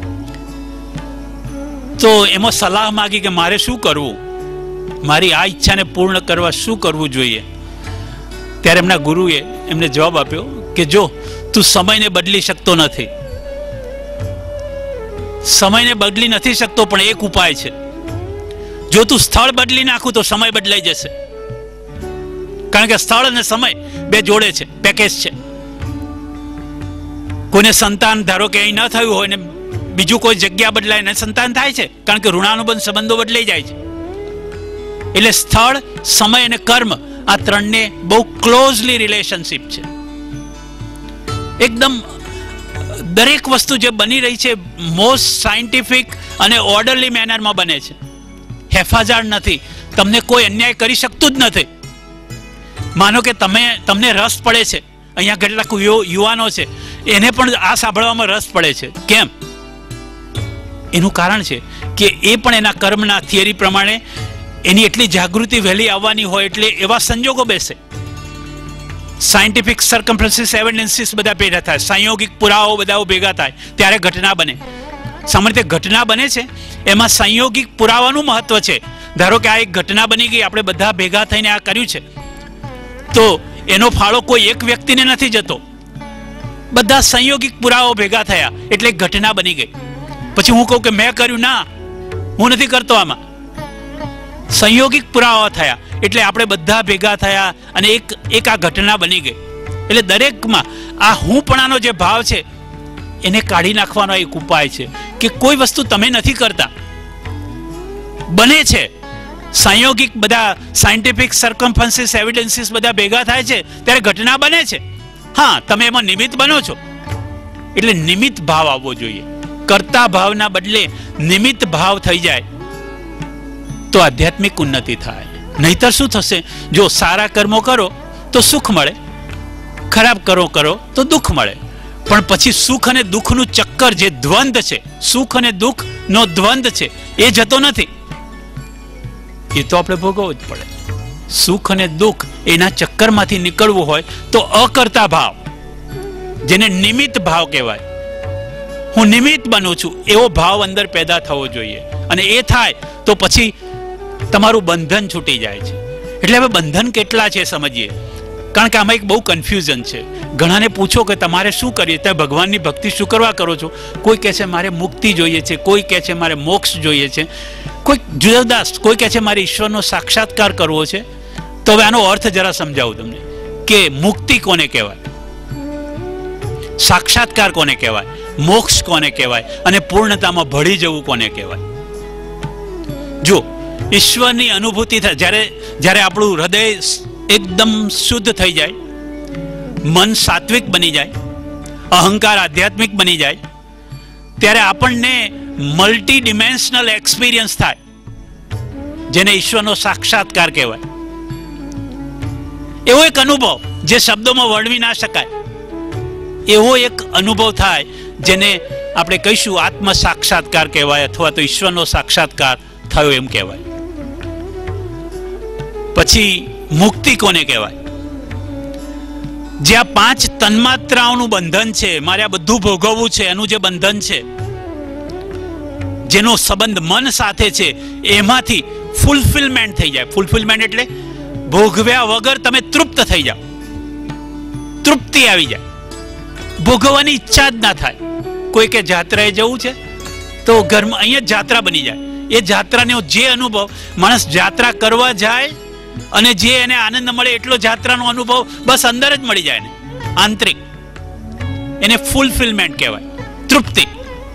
તો એમાં સલાહ માગી કે મારે શું કરવું, મારી આ ઈચ્છાને પૂર્ણ કરવા શું કરવું જોઈએ. ત્યારે એમના ગુરુએ એમને જવાબ આપ્યો કે જો તું સમયને બદલી શકતો નથી, સમયને બદલી નથી શકતો, પણ એક ઉપાય છે. જો તું સ્થળ બદલી નાખું તો સમય બદલાઈ જશે. કારણ કે સ્થળ અને સમય બે જોડે છે, પેકેજ છે. કોઈને સંતાન ધારો કે અહીં ન થયું હોય ને બીજું કોઈ જગ્યા બદલાય ને સંતાન થાય છે, કારણ કે ઋણાનુબંધ સંબંધો બદલાઈ જાય છે. એટલે સ્થળ, સમય અને કર્મ આ ત્રણને બહુ ક્લોઝલી રિલેશનશીપ છે. એકદમ દરેક વસ્તુ જે બની રહી છે મોસ્ટ સાયન્ટિફિક અને ઓર્ડરલી મેનરમાં બને છે. હેફાજાર નથી, તમને કોઈ અન્યાય કરી શકતું જ નથી. માનો કે તમને રસ પડે છે, અહીંયા કેટલાક યુવાનો છે એને પણ આ સાંભળવામાં રસ પડે છે. કેમ? એનું કારણ છે કે એ પણ એના કર્મના થિયરી પ્રમાણે એની એટલી જાગૃતિ વહેલી આવવાની હોય એટલે એવા સંજોગો બેસે. સાયન્ટિફિક સર્કમફરન્સીસ એવિડન્સીસ બધા ભેગા થાય, સંયોગિક પુરાવાઓ બધા ભેગા થાય ત્યારે ઘટના બને. સામાન્ય રીતે ઘટના બને છે એમાં સંયોગિક પુરાવાનું મહત્વ છે. ધારો કે આ એક ઘટના બની ગઈ, આપણે બધા ભેગા થઈને આ કર્યું છે, તો એનો ફાળો કોઈ એક વ્યક્તિને નથી જતો. બધા સંયોગિક પુરાવાઓ ભેગા થયા એટલે એક ઘટના બની ગઈ. પછી હું કહું કે મેં કર્યું, ના, હું નથી કરતો. આમાં સંયોગિક પુરાવા થયા એટલે આપણે બધા ભેગા થયા અને એક આ ઘટના બની ગઈ. એટલે દરેકમાં આ હુંપણાનો જે ભાવ છે એને કાઢી નાખવાનો એક ઉપાય છે કે કોઈ વસ્તુ તમે નથી કરતા, બને છે. સંયોગિક બધા સાયન્ટિફિક સર્કમફરન્સીસ એવિડન્સીસ બધા ભેગા થાય છે ત્યારે ઘટના બને છે. હા, તમે એમાં નિમિત્ત બનો છો. એટલે નિમિત્ત ભાવ આવવો જોઈએ. કરતા ભાવના બદલે નિમિત્ત ભાવ થઈ જાય તો આધ્યાત્મિક ઉન્નતિ થાય. નહીતર શું થશે? જો સારા કર્મો કરો તો સુખ મળે, ખરાબ કરો તો દુઃખ મળે. પણ પછી સુખ અને દુઃખનું ચક્કર, જે દ્વંદ છે, સુખ અને દુઃખનો દ્વંદ છે, એ જતો નથી. એ તો આપણે ભોગવવું જ પડે. સુખ અને દુઃખ એના ચક્કરમાંથી નીકળવું હોય તો અકર્તા ભાવ, જેને નિમિત્ત ભાવ કહેવાય, હું નિમિત્ત બનું છું, એવો ભાવ અંદર પેદા થવો જોઈએ. અને એ થાય તો પછી તમારું બંધન છૂટી જાય છે. એટલે હવે બંધન કેટલા છે સમજીએ, કારણ કે આમાં એક બહુ કન્ફ્યુઝન છે. ઘણાને પૂછો કે તમારે શું કરીએ, તમે ભગવાનની ભક્તિ શું કરવા કરો છો? કોઈ કહે છે મારે મુક્તિ જોઈએ છે, કોઈ કહે છે મારે મોક્ષ જોઈએ છે, કોઈ જુદાદાસ, કોઈ કહે છે મારે ઈશ્વરનો સાક્ષાત્કાર કરવો છે. તો હવે આનો અર્થ જરા સમજાવું તમને કે મુક્તિ કોને કહેવાય, સાક્ષાત્કાર કોને કહેવાય, મોક્ષ કોને કહેવાય અને પૂર્ણતામાં ભળી જવું કોને કહેવાય. જો ઈશ્વરની અનુભૂતિ થાય, જ્યારે આપણું હૃદય એકદમ શુદ્ધ થઈ જાય, મન સાત્વિક બની જાય, અહંકાર આધ્યાત્મિક બની જાય, ત્યારે આપણને મલ્ટી ડિમેન્શનલ એક્સપિરિયન્સ થાય, જેને ઈશ્વરનો સાક્ષાત્કાર કહેવાય. એવો એક અનુભવ જે શબ્દોમાં વર્ણવી ના શકાય, એવો એક અનુભવ થાય જેને આપણે કહીશું આત્મ સાક્ષાત્કાર કહેવાય અથવા તો ઈશ્વરનો સાક્ષાત્કાર થયો એમ કહેવાય. પછી મુક્તિ કોને કહેવાય? જ્યાં 5 તન્માત્રાઓનું બંધન છે, મારે આ બધું ભોગવવું છે એનું જે બંધન છે, જેનો સંબંધ મન સાથે છે, એમાંથી ફૂલફિલમેન્ટ થઈ જાય. ફૂલફિલમેન્ટ એટલે ભોગવ્યા વગર તમે તૃપ્ત થઈ જાઓ, તૃપ્તિ આવી જાય, ભોગવવાની ઈચ્છા જ ના થાય. કોઈ કે જાત્રાએ જવું છે તો ઘરમાં અહીંયા જ જાત્રા બની જાય. એ જાત્રાનો જે અનુભવ માણસ જાત્રા કરવા જાય અને જે એને આનંદ મળે એટલો જાત્રાનો અનુભવ બસ અંદર જ મળી જાય ને, આંતરિક. એને ફૂલફિલમેન્ટ કહેવાય, તૃપ્તિ.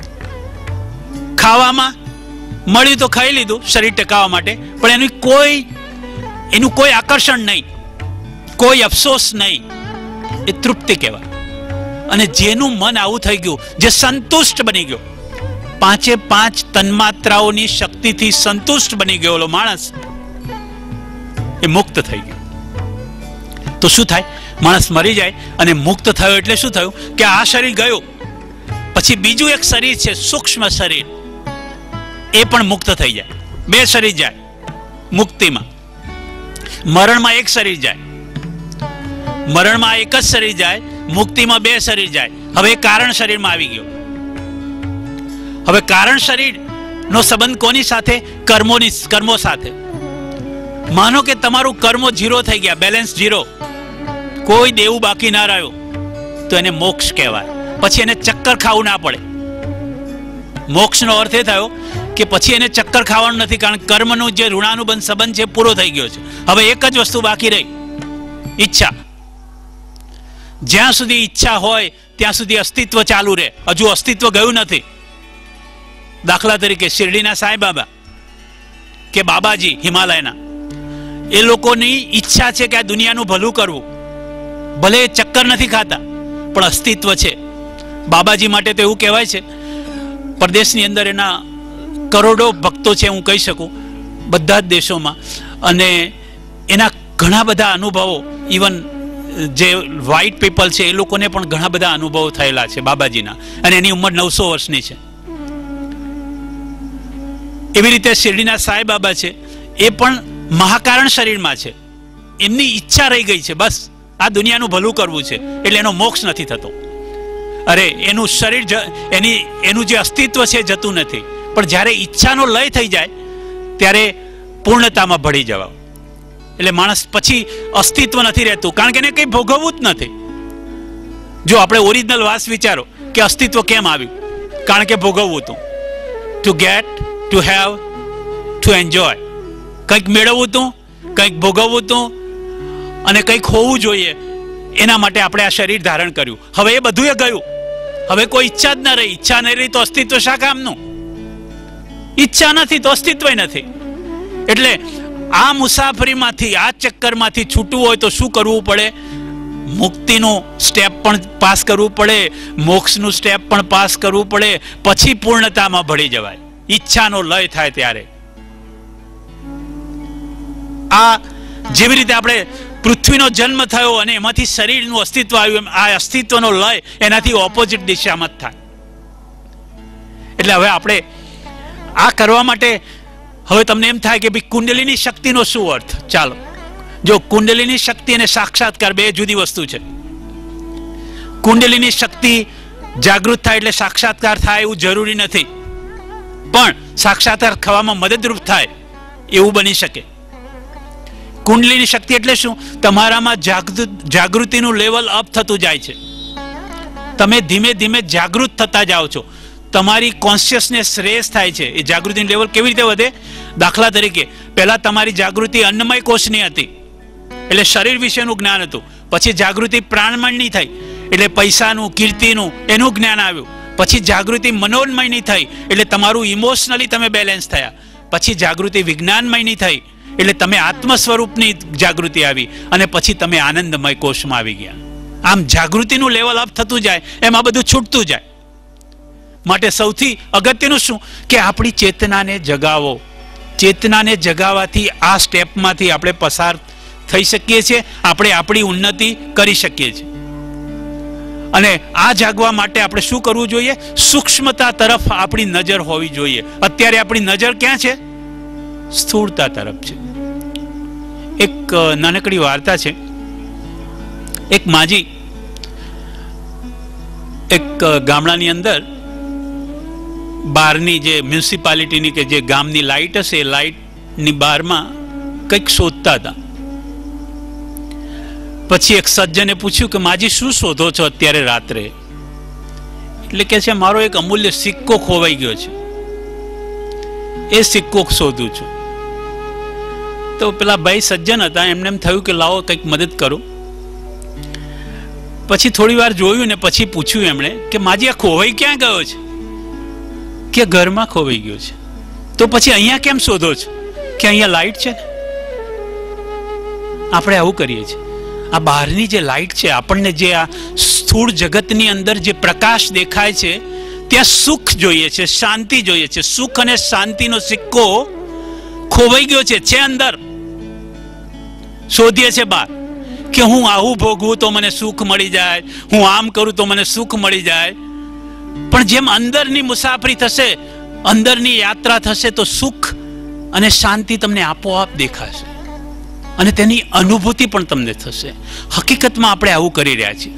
ખાવામાં મળ્યું તો ખાઈ લીધું શરીર ટકાવવા માટે, પણ એનું કોઈ આકર્ષણ નહીં, કોઈ અફસોસ નહીં, એ તૃપ્તિ કહેવાય. અને જેનું મન આવું થઈ ગયું, જે સંતુષ્ટ બની ગયો, 5 તન્માત્રાઓની શક્તિથી સંતુષ્ટ બની ગયેલો માણસ, એ મુક્ત થઈ ગયો. તો શું થાય? માણસ મરી જાય અને મુક્ત થયો એટલે શું થયું કે આ શરીર ગયું, પછી બીજું એક શરીર છે સૂક્ષ્મ શરીર, એ પણ મુક્ત થઈ જાય. 2 શરીર જાય મુક્તિમાં. મરણમાં 1 શરીર જાય, મરણમાં 1 જ શરીર જાય, મુક્તિમાં 2 શરીર જાય. હવે કારણ શરીરમાં આવી ગયો. હવે કારણ શરીરનો સંબંધ કોની સાથે? કર્મો સાથે. માનો કે તમારું કર્મો 0 થઈ ગયા, બેલેન્સ 0, કોઈ દેવું બાકી ના રહ્યું, તો એને મોક્ષ કહેવાય. પછી એને ચક્કર ખાવું ના પડે. મોક્ષનો અર્થ એ થયો કે પછી એને ચક્કર ખાવાનું નથી, કારણ કર્મનું જે ઋણાનુબંધ સંબંધ છે પૂરો થઈ ગયો છે. હવે એક જ વસ્તુ બાકી રહી, ઈચ્છા. જ્યાં સુધી ઈચ્છા હોય ત્યાં સુધી અસ્તિત્વ ચાલુ રહે. હજુ અસ્તિત્વ ગયું નથી. દાખલા તરીકે શિરડીના સાંઈ બાબા કે બાબાજી હિમાલયના, એ લોકોની ઈચ્છા છે કે આ દુનિયાનું ભલું કરવું. ભલે એ ચક્કર નથી ખાતા, પણ અસ્તિત્વ છે. બાબાજી માટે તો એવું કહેવાય છે, પરદેશની અંદર એના કરોડો ભક્તો છે, હું કહી શકું, બધા જ દેશોમાં. અને એના ઘણા બધા અનુભવો, ઇવન જે વ્હાઇટ પીપલ છે એ લોકોને પણ ઘણા બધા અનુભવો થયેલા છે બાબાજીના, અને એની ઉંમર 900 વર્ષની છે. એવી રીતે શિરડીના સાંઈ બાબા છે, એ પણ મહાકારણ શરીરમાં છે. એમની ઈચ્છા રહી ગઈ છે, બસ આ દુનિયાનું ભલું કરવું છે, એટલે એનો મોક્ષ નથી થતો. અરે એનું શરીર, એનું જે અસ્તિત્વ છે જતું નથી. પણ જ્યારે ઈચ્છાનો લય થઈ જાય ત્યારે પૂર્ણતામાં ભળી જવા. એટલે માણસ પછી અસ્તિત્વ નથી રહેતું, કારણ કે એને કંઈ ભોગવવું જ નથી. જો આપણે ઓરિજિનલ વાસ વિચારો કે અસ્તિત્વ કેમ આવ્યું, કારણ કે ભોગવવું હતું. To get, to have, to enjoy. કંઈક મેળવવું હતું, કંઈક ભોગવવું હતું, અને કંઈક હોવું જોઈએ. એના માટે આપણે આ શરીર ધારણ કર્યું. હવે એ બધું એ ગયું. હવે કોઈ ઈચ્છા જ ન રહી. ઈચ્છા નહીં રહી તો અસ્તિત્વ શા કામનું? ઈચ્છા નથી તો અસ્તિત્વ નથી. એટલે આ મુસાફરીમાંથી, આ ચક્કરમાંથી છૂટવું હોય તો શું કરવું પડે? મુક્તિનું સ્ટેપ પણ પાસ કરવું પડે, મોક્ષનું સ્ટેપ પણ પાસ કરવું પડે, પછી પૂર્ણતામાં ભળી જવાય. ઈચ્છાનો લય થાય ત્યારે. આ જેવી રીતે આપણે પૃથ્વીનો જન્મ થયો અને એમાંથી શરીરનું અસ્તિત્વ આવ્યું, એમ આ અસ્તિત્વનો લય એનાથી ઓપોઝિટ દિશામાં જ થાય. એટલે હવે આપણે આ કરવા માટે હવે તમને એમ થાય કે ભાઈ કુંડલીની શક્તિનો શું અર્થ? ચાલો, જો કુંડલીની શક્તિ અને સાક્ષાત્કાર બે જુદી વસ્તુ છે. કુંડલીની શક્તિ જાગૃત થાય એટલે સાક્ષાત્કાર થાય એવું જરૂરી નથી, પણ સાક્ષાત્કાર થવામાં મદદરૂપ થાય એવું બની શકે. કુંડલીની શક્તિ એટલે શું? તમારામાં જાગૃતિનું લેવલ અપ થતું જાય છે. તમે ધીમે ધીમે જાગૃત થતા જાઓ છો. તમારી કોન્શિયસનેસ રેસ થાય છે. એ જાગૃતિનું લેવલ કેવી રીતે વધે? દાખલા તરીકે પહેલા તમારી જાગૃતિ અન્નમય કોષની હતી, એટલે શરીર વિશેનું જ્ઞાન હતું. પછી જાગૃતિ પ્રાણમયની થઈ, એટલે પૈસાનું, કીર્તિનું, એનું જ્ઞાન આવ્યું. પછી જાગૃતિ મનોન્મયની થઈ, એટલે તમારું ઇમોશનલી તમે બેલેન્સ થયા. પછી જાગૃતિ વિજ્ઞાનમયની થઈ, એટલે તમે આત્મ સ્વરૂપની જાગૃતિ આવી, અને પછી તમે આનંદમય કોષમાં આવી ગયા. આમ જાગૃતિનું લેવલ અપ થતું જાય, એમાં બધું છૂટતું જાય. માટે સૌથી અગત્યનું શું કે આપણી ચેતનાને જગાવો. ચેતનાને જગાવવાથી આ સ્ટેપમાંથી આપણે પસાર થઈ શકીએ છીએ. આપણે આપણી ઉન્નતિ કરી શકીએ છીએ. અને આ જાગવા માટે આપણે શું કરવું જોઈએ? સૂક્ષ્મતા તરફ આપણી નજર હોવી જોઈએ. અત્યારે આપણી નજર ક્યાં છે? સ્થૂળતા તરફ છે. એક નાનકડી વાર્તા છે. એક માજી એક ગામડાની અંદર બહારની જે મ્યુનિસિપાલિટીની કે જે ગામની લાઇટ હશે, એ લાઇટની બહારમાં કંઈક શોધતા હતા. પછી એક સજ્જને પૂછ્યું કે માજી શું શોધો છો અત્યારે રાત્રે? એટલે કે છે મારો એક અમૂલ્ય સિક્કો ખોવાઈ ગયો છે, એ સિક્કો શોધું છું. તો પેલા ભાઈ સજ્જન હતા, એમને એમ થયું કે લાવો કંઈક મદદ કરો. પછી થોડી વાર જોયું ને પછી પૂછ્યું એમણે કે માજી આ ખોવાઈ ક્યાં ગયો છે? કે ઘરમાં ખોવાઈ ગયો છે. તો પછી અહીંયા કેમ શોધો છો? કે અહીંયા લાઈટ છે ને. આપણે આવું કરીએ છીએ. આ બહારની જે લાઈટ છે, આપણને જે આ સ્થૂળ જગતની અંદર જે પ્રકાશ દેખાય છે, ત્યાં સુખ જોઈએ છે, શાંતિ જોઈએ છે. સુખ અને શાંતિનો સિક્કો ખોવાઈ ગયો છે અંદર. શોધીએ છે બહાર કે હું આવું ભોગવું તો મને સુખ મળી જાય, હું આમ કરું તો મને સુખ મળી જાય. પણ જેમ અંદરની મુસાફરી થશે, અંદરની યાત્રા થશે, તો સુખ અને શાંતિ તમને આપોઆપ દેખાશે, અને તેની અનુભૂતિ પણ તમને થશે. હકીકતમાં આપણે આવું કરી રહ્યા છીએ.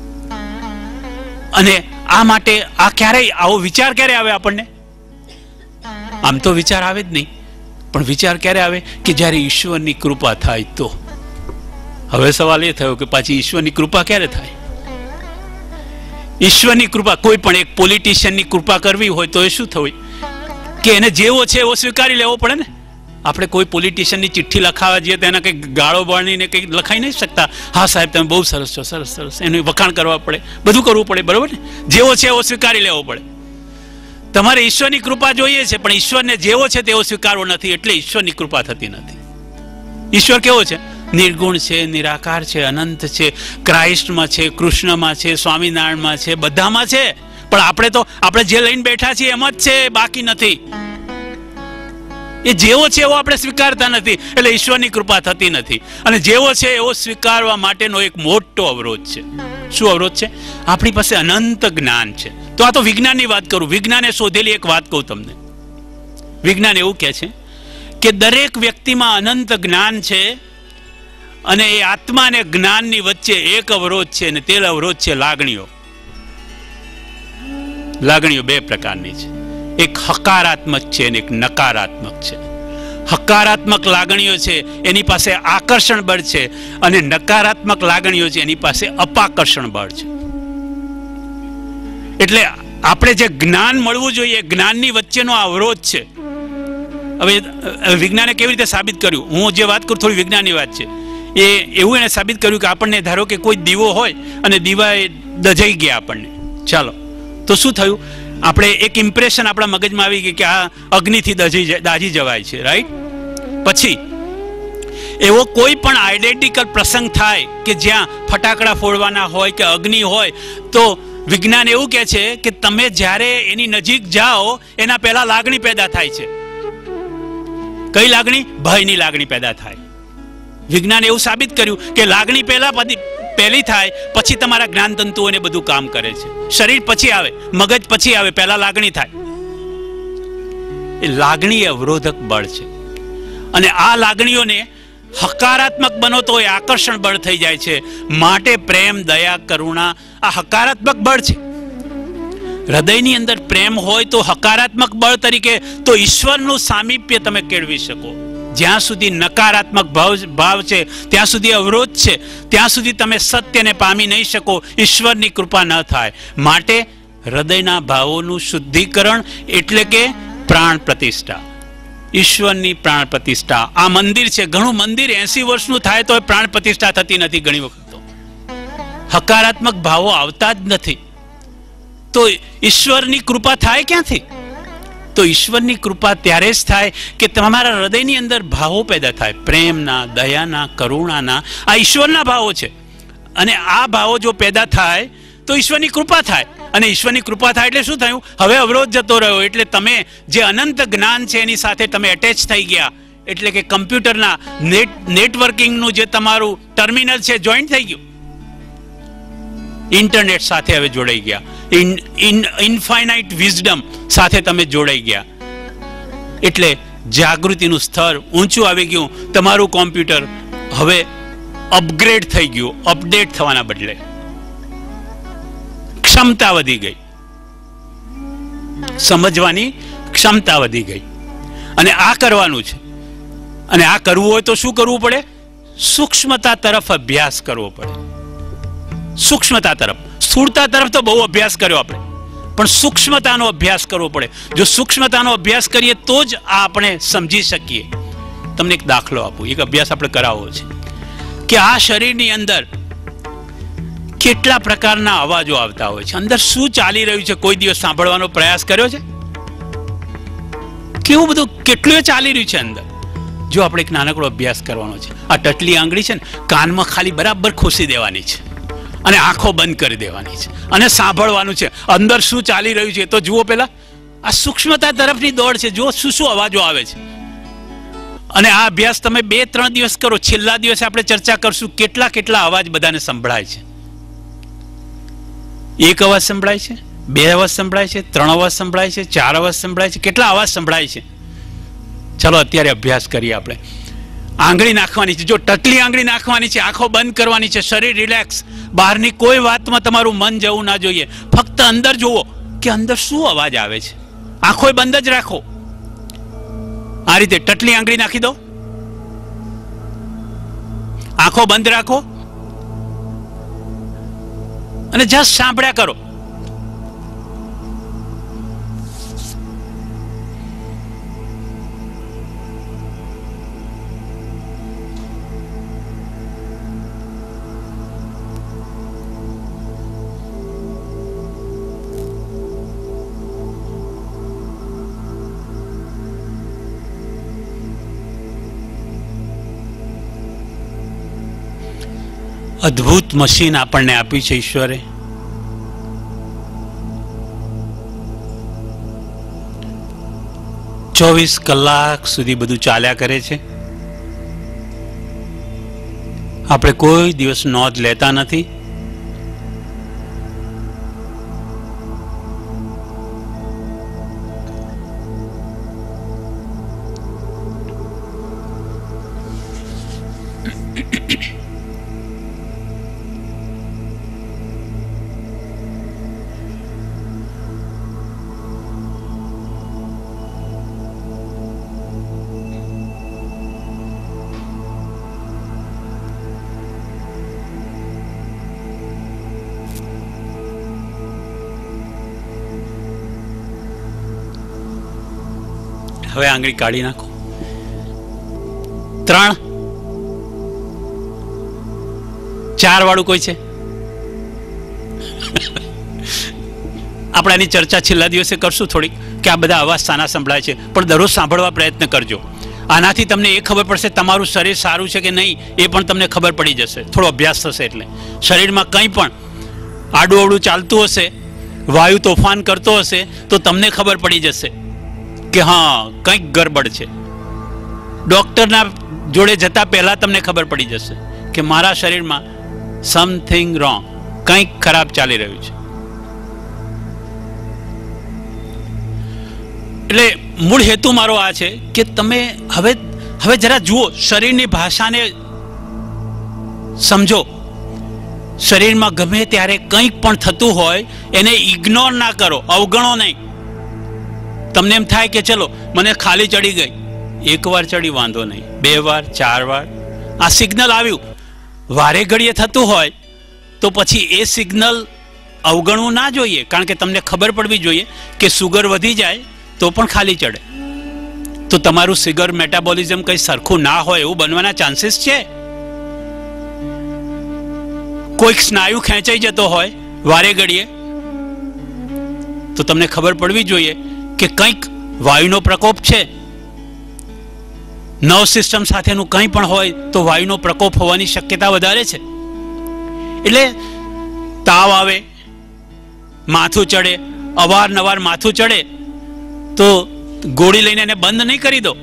અને આ માટે આ ક્યારેય આવો વિચાર ક્યારે આવે આપણને? આમ તો વિચાર આવે જ નહીં, પણ વિચાર ક્યારે આવે? કે જ્યારે ઈશ્વરની કૃપા થાય તો. હવે સવાલ એ થયો કે પાછી ઈશ્વરની કૃપા ક્યારે થાય? ઈશ્વરની કૃપા, કોઈ પણ એક પોલિટિશિયનની કૃપા કરવી હોય તો એ શું થવું? કે એને જેવો છે એવો સ્વીકારી લેવો પડે ને. આપણે કોઈ પોલિટિશિયનની ચિઠ્ઠી લખાવા જઈએ તો એના કંઈક ગાળો બાળીને કંઈક લખાઈ નહીં શકતા. હા સાહેબ તમે બહુ સરસ છો, સરસ સરસ, એનું વખાણ કરવા પડે, બધું કરવું પડે, બરાબર ને? જેવો છે એવો સ્વીકારી લેવો પડે. તમારે ઈશ્વરની કૃપા જોઈએ છે, પણ ઈશ્વરને જેવો છે તેવો સ્વીકારવો નથી, એટલે ઈશ્વરની કૃપા થતી નથી. ઈશ્વર કેવો છે? નિર્ગુણ છે, નિરાકાર છે, અનંત છે, ક્રાઇસ્ટમાં છે, કૃષ્ણમાં છે, સ્વામિનારાયણમાં છે, બધામાં છે. પણ આપણે જે લઈને બેઠા છીએ એમ જ છે, બાકી નથી. એ જેવો છે એવો આપણે સ્વીકારતા નથી, એટલે ઈશ્વરની કૃપા થતી નથી. અને જેવો છે એવો સ્વીકારવા માટેનો એક મોટો અવરોધ છે. શું અવરોધ છે? આપણી પાસે અનંત જ્ઞાન છે. તો આ તો વિજ્ઞાનની વાત કરું. વિજ્ઞાને શોધેલી એક વાત કહું તમને. વિજ્ઞાન એવું કહે છે કે દરેક વ્યક્તિમાં અનંત જ્ઞાન છે, અને એ આત્મા અને જ્ઞાનની વચ્ચે એક અવરોધ છે, અને તે અવરોધ છે લાગણીઓ. લાગણીઓ બે પ્રકારની છે. એક હકારાત્મક છે અને એક નકારાત્મક છે. હકારાત્મક લાગણીઓ છે એની પાસે આકર્ષણ બળ છે, અને નકારાત્મક લાગણીઓ છે એની પાસે અપાકર્ષણ બળ છે. એટલે આપણે જે જ્ઞાન મળવું જોઈએ, જ્ઞાનની વચ્ચેનો અવરોધ છે. હવે વિજ્ઞાને કેવી રીતે સાબિત કર્યું? હું જે વાત કરું થોડી વિજ્ઞાનની વાત છે. એ એવું એને સાબિત કર્યું કે આપણને ધારો કે કોઈ દીવો હોય અને દીવા એ દજાઈ ગયા આપણને, ચાલો તો શું થયું? આપણે એક ઇમ્પ્રેશન આપણા મગજમાં આવી ગઈ કે આ અગ્નિથી દાઝી જવાય છે, રાઈટ? પછી એવો કોઈ પણ આઈડેન્ટિકલ પ્રસંગ થાય કે જ્યાં ફટાકડા ફોડવાના હોય કે અગ્નિ હોય, તો વિજ્ઞાન એવું કહે છે કે તમે જ્યારે એની નજીક જાઓ એના પહેલા લાગણી પેદા થાય છે. કઈ લાગણી? ભયની લાગણી પેદા થાય. વિજ્ઞાન એવું સાબિત કર્યું કે લાગણી પહેલી થાય, પછી તમારા જ્ઞાનતંતુઓને બધું કામ કરે છે. શરીર પછી આવે, મગજ પછી આવે, પહેલા લાગણી થાય. એ લાગણી અવરોધક બળ છે. અને આ લાગણીઓને હકારાત્મક બનો તો એ આકર્ષણ બળ થઈ જાય છે. માટે પ્રેમ, દયા, કરુણા આ હકારાત્મક બળ છે. હૃદયની અંદર પ્રેમ હોય તો હકારાત્મક બળ તરીકે તો ઈશ્વરનું સામીપ્ય તમે કેળવી શકો. જ્યાં સુધી નકારાત્મક ભાવ છે ત્યાં સુધી અવરોધ છે, ત્યાં સુધી તમે સત્યને પામી નહીં શકો, ઈશ્વરની કૃપા ન થાય. માટે હૃદયના ભાવોનું શુદ્ધિકરણ એટલે કે પ્રાણ પ્રતિષ્ઠા, ઈશ્વરની પ્રાણ પ્રતિષ્ઠા. આ મંદિર છે, ઘણું મંદિર 80 વર્ષનું થાય તો પ્રાણ પ્રતિષ્ઠા થતી નથી. ઘણી વખત તો હકારાત્મક ભાવો આવતા જ નથી. તો ઈશ્વરની કૃપા થાય ક્યાંથી? તો ઈશ્વરની કૃપા ત્યારે જ થાય કે તમારા હૃદયની અંદર ભાવો પેદા થાય, પ્રેમના, દયાના, કરુણાના. આ ઈશ્વરના ભાવો છે. અને આ ભાવો જો પેદા થાય તો ઈશ્વરની કૃપા થાય. અને ઈશ્વરની કૃપા થાય એટલે શું થયું? હવે અવરોધ જતો રહ્યો. એટલે તમે જે અનંત જ્ઞાન છે એની સાથે તમે એટેચ થઈ ગયા. એટલે કે કમ્પ્યુટરના નેટવર્કિંગનું જે તમારું ટર્મિનલ છે જોઈન્ટ થઈ ગયું. ઇન્ટરનેટ સાથે હવે જોડાઈ ગયા. ઇનફાઇનાઇટ વિઝડમ સાથે તમે જોડાઈ ગયા. એટલે જાગૃતિનું સ્તર ઊંચું આવી ગયું. તમારું કોમ્પ્યુટર હવે અપગ્રેડ થઈ ગયું, અપડેટ થવાના બદલે ક્ષમતા વધી ગઈ, સમજવાની ક્ષમતા વધી ગઈ. અને આ કરવાનું છે. અને આ કરવું હોય તો શું કરવું પડે? સૂક્ષ્મતા તરફ અભ્યાસ કરવો પડે. સૂક્ષ્મતા તરફ. સ્થૂળતા તરફ તો બહુ અભ્યાસ કર્યો આપણે, પણ સૂક્ષ્મતાનો અભ્યાસ કરવો પડે. જો સૂક્ષ્મતાનો અભ્યાસ કરીએ તો જ આ આપણે સમજી શકીએ. તમને એક દાખલો આપું, એક અભ્યાસ આપણે કરાવવો છે કે આ શરીરની અંદર કેટલા પ્રકારના અવાજો આવતા હોય છે. અંદર શું ચાલી રહ્યું છે કોઈ દિવસ સાંભળવાનો પ્રયાસ કર્યો છે? કેવું બધું કેટલું ચાલી રહ્યું છે અંદર. જો આપણે એક નાનકડો અભ્યાસ કરવાનો છે. આ ટટલી આંગળી છે ને, કાનમાં ખાલી બરાબર ખોસી દેવાની છે અને આંખો બંધ કરી દેવાની છે અને સાંભળવાનું છે અંદર શું ચાલી રહ્યું છે. તો જુઓ, પેલા આ સૂક્ષ્મતા તરફની દોડ છે. જુઓ શું શું અવાજો આવે છે. અને આ અભ્યાસ તમે 2-3 દિવસ કરો. છેલ્લા દિવસે આપણે ચર્ચા કરશું કેટલા કેટલા અવાજ બધાને સંભળાય છે. 1 અવાજ સંભળાય છે, 2 અવાજ સંભળાય છે, 3 અવાજ સંભળાય છે, 4 અવાજ સંભળાય છે, કેટલા અવાજ સંભળાય છે. ચાલો અત્યારે અભ્યાસ કરીએ આપણે. આંગળી નાખવાની છે. જો ટટલી આંગળી નાખવાની છે, આંખો બંધ કરવાની છે, શરીર રિલેક્સ. બહારની કોઈ વાતમાં તમારું મન જવું ના જોઈએ. ફક્ત અંદર જુઓ કે અંદર શું અવાજ આવે છે. આંખો બંધ જ રાખો. આ રીતે ટટલી આંગળી નાખી દો, આંખો બંધ રાખો અને જસ્ટ સાંભળ્યા કરો. અદ્ભુત મશીન આપણને આપી છે ઈશ્વરે. 24 કલાક સુધી બધું ચાલ્યા કરે છે. આપણે કોઈ દિવસ નોંધ લેતા નથી. હવે આંગળી કાઢી નાખો. 3 4 વાળું કોઈ છે? આપણે આની ચર્ચા છેલ્લા દિવસે કરશું થોડીક, કે આ બધા અવાજ સાના સંભળાય છે, પણ દરરોજ સાંભળવા પ્રયત્ન કરજો. આનાથી તમને એ ખબર પડશે તમારું શરીર સારું છે કે નહીં, એ પણ તમને ખબર પડી જશે. થોડો અભ્યાસ થશે એટલે શરીરમાં કંઈ પણ આડું અવડું ચાલતું હશે, વાયુ તોફાન કરતો હશે, તો તમને ખબર પડી જશે કે હા કંઈક ગરબડ છે. ડૉક્ટરના જોડે જતા પહેલાં તમને ખબર પડી જશે કે મારા શરીરમાં સમથિંગ રોંગ, કંઈક ખરાબ ચાલી રહ્યું છે. એટલે મૂળ હેતુ મારો આ છે કે તમે હવે જરા જુઓ, શરીરની ભાષાને સમજો. શરીરમાં ગમે ત્યારે કંઈક પણ થતું હોય એને ઇગ્નોર ના કરો, અવગણો નહીં. તમને એમ થાય કે ચલો મને ખાલી ચડી ગઈ, 1 વાર ચડી વાંધો નહીં, 2 વાર 4 વાર આ સિગ્નલ આવ્યું. વારે ઘડીએ થતું હોય તો પછી એ સિગ્નલ અવગણવું ના જોઈએ, કારણ કે તમને ખબર પડવી જોઈએ કે સુગર વધી જાય તો પણ ખાલી ચડે. તો તમારું સુગર મેટાબોલિઝમ કંઈ સરખું ના હોય એવું બનવાના ચાન્સીસ છે. કોઈક સ્નાયુ ખેંચાઈ જતો હોય વારે ઘડીએ તો તમને ખબર પડવી જોઈએ કે કંઈક વાયુનો પ્રકોપ છે. નર્વ સિસ્ટમ સાથેનું કંઈ પણ હોય તો વાયુનો પ્રકોપ હોવાની શક્યતા વધારે છે. એટલે તાવ આવે, માથું ચડે, અવારનવાર માથું ચડે તો ગોળી લઈને એને બંધ નહીં કરી દો.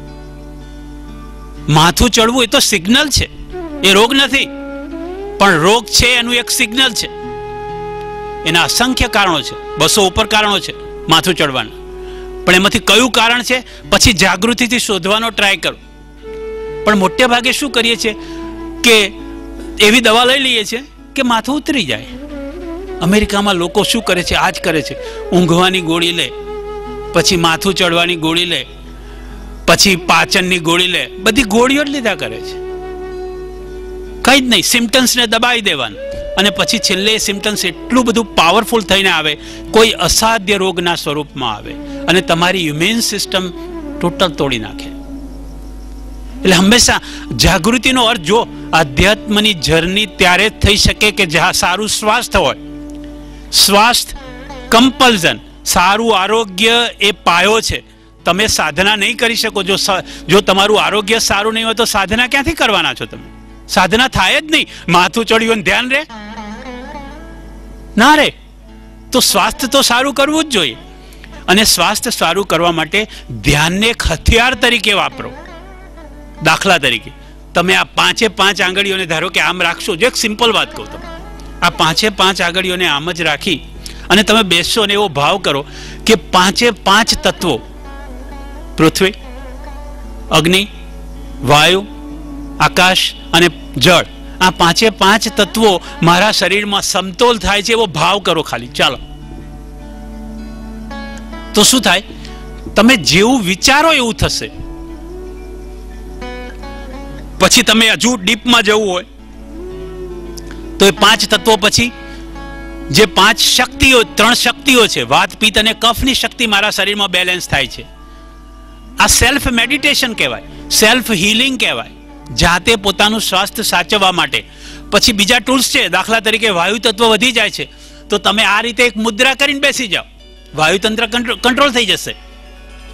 માથું ચડવું એ તો સિગ્નલ છે, એ રોગ નથી, પણ રોગ છે એનું એક સિગ્નલ છે. એના અસંખ્ય કારણો છે, 200 ઉપર કારણો છે માથું ચડવાના, પણ એમાંથી કયું કારણ છે પછી જાગૃતિથી શોધવાનો ટ્રાય કરો. પણ મોટે ભાગે શું કરીએ છીએ કે એવી દવા લઈ લઈએ છીએ કે માથું ઉતરી જાય. અમેરિકામાં લોકો શું કરે છે, આ જ કરે છે. ઊંઘવાની ગોળી લે, પછી માથું ચડવાની ગોળી લે, પછી પાચનની ગોળી લે, બધી ગોળીઓ જ લીધા કરે છે. કંઈ જ નહીં, સિમ્ટમ્સને દબાવી દેવાનું, અને પછી છેલ્લે સિમ્ટમ્સ એટલું બધું પાવરફુલ થઈને આવે, કોઈ અસાધ્ય રોગના સ્વરૂપમાં આવે અને તમારી ઇમ્યુન સિસ્ટમ ટોટલ તોડી નાખે. એટલે હંમેશા જાગૃતિનો અર્થ જો આધ્યાત્મની જર્ની ત્યારે જ થઈ શકે કે જ્યાં સારું સ્વાસ્થ્ય હોય. સ્વાસ્થ્ય કમ્પલ્ઝન, સારું આરોગ્ય એ પાયો છે. તમે સાધના નહીં કરી શકો જો તમારું આરોગ્ય સારું નહીં હોય તો સાધના ક્યાંથી કરવાના છો તમે? સાધના થાય જ નહીં. માથું ચડ્યું ધ્યાન રે ના રે, તો સ્વાસ્થ્ય તો સારું કરવું જ જોઈએ. અને સ્વાસ્થ્ય સારું કરવા માટે ધ્યાનને એક હથિયાર તરીકે વાપરો. દાખલા તરીકે તમે આ 5 આંગળીઓને ધારો કે આમ રાખશો. જો એક સિમ્પલ વાત કહું, તમે આ 5 આંગળીઓને આમ જ રાખી અને તમે બેસશો અને એવો ભાવ કરો કે 5 તત્વો, પૃથ્વી, અગ્નિ, વાયુ, આકાશ અને જળ, આ 5 તત્વો મારા શરીરમાં સમતોલ થાય છે એવો ભાવ કરો ખાલી. ચાલો, તો શું થાય? તમે જેવું વિચારો એવું થશે. પછી તમે હજુ ડીપમાં જવું હોય તો એ 5 તત્વો પછી જે 5 શક્તિઓ, 3 શક્તિઓ છે, વાત, પિત્ત અને કફની શક્તિ મારા શરીરમાં બેલેન્સ થાય છે. આ સેલ્ફ મેડિટેશન કહેવાય, સેલ્ફ હિલિંગ કહેવાય, જાતે પોતાનું સ્વાસ્થ્ય સાચવવા માટે. પછી બીજા ટૂલ્સ છે, દાખલા તરીકે વાયુ તત્વ વધી જાય છે તો તમે આ રીતે એક મુદ્રા કરીને બેસી જાઓ, વાયુતંત્ર કંટ્રોલ થઈ જશે.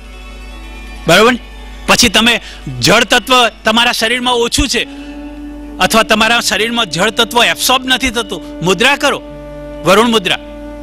બરાબર? પછી તમે જળ તત્વ તમારા શરીરમાં ઓછું છે અથવા તમારા શરીરમાં જળ તત્વ એબ્સોર્બ નથી થતું, મુદ્રા કરો, વરુણ મુદ્રા.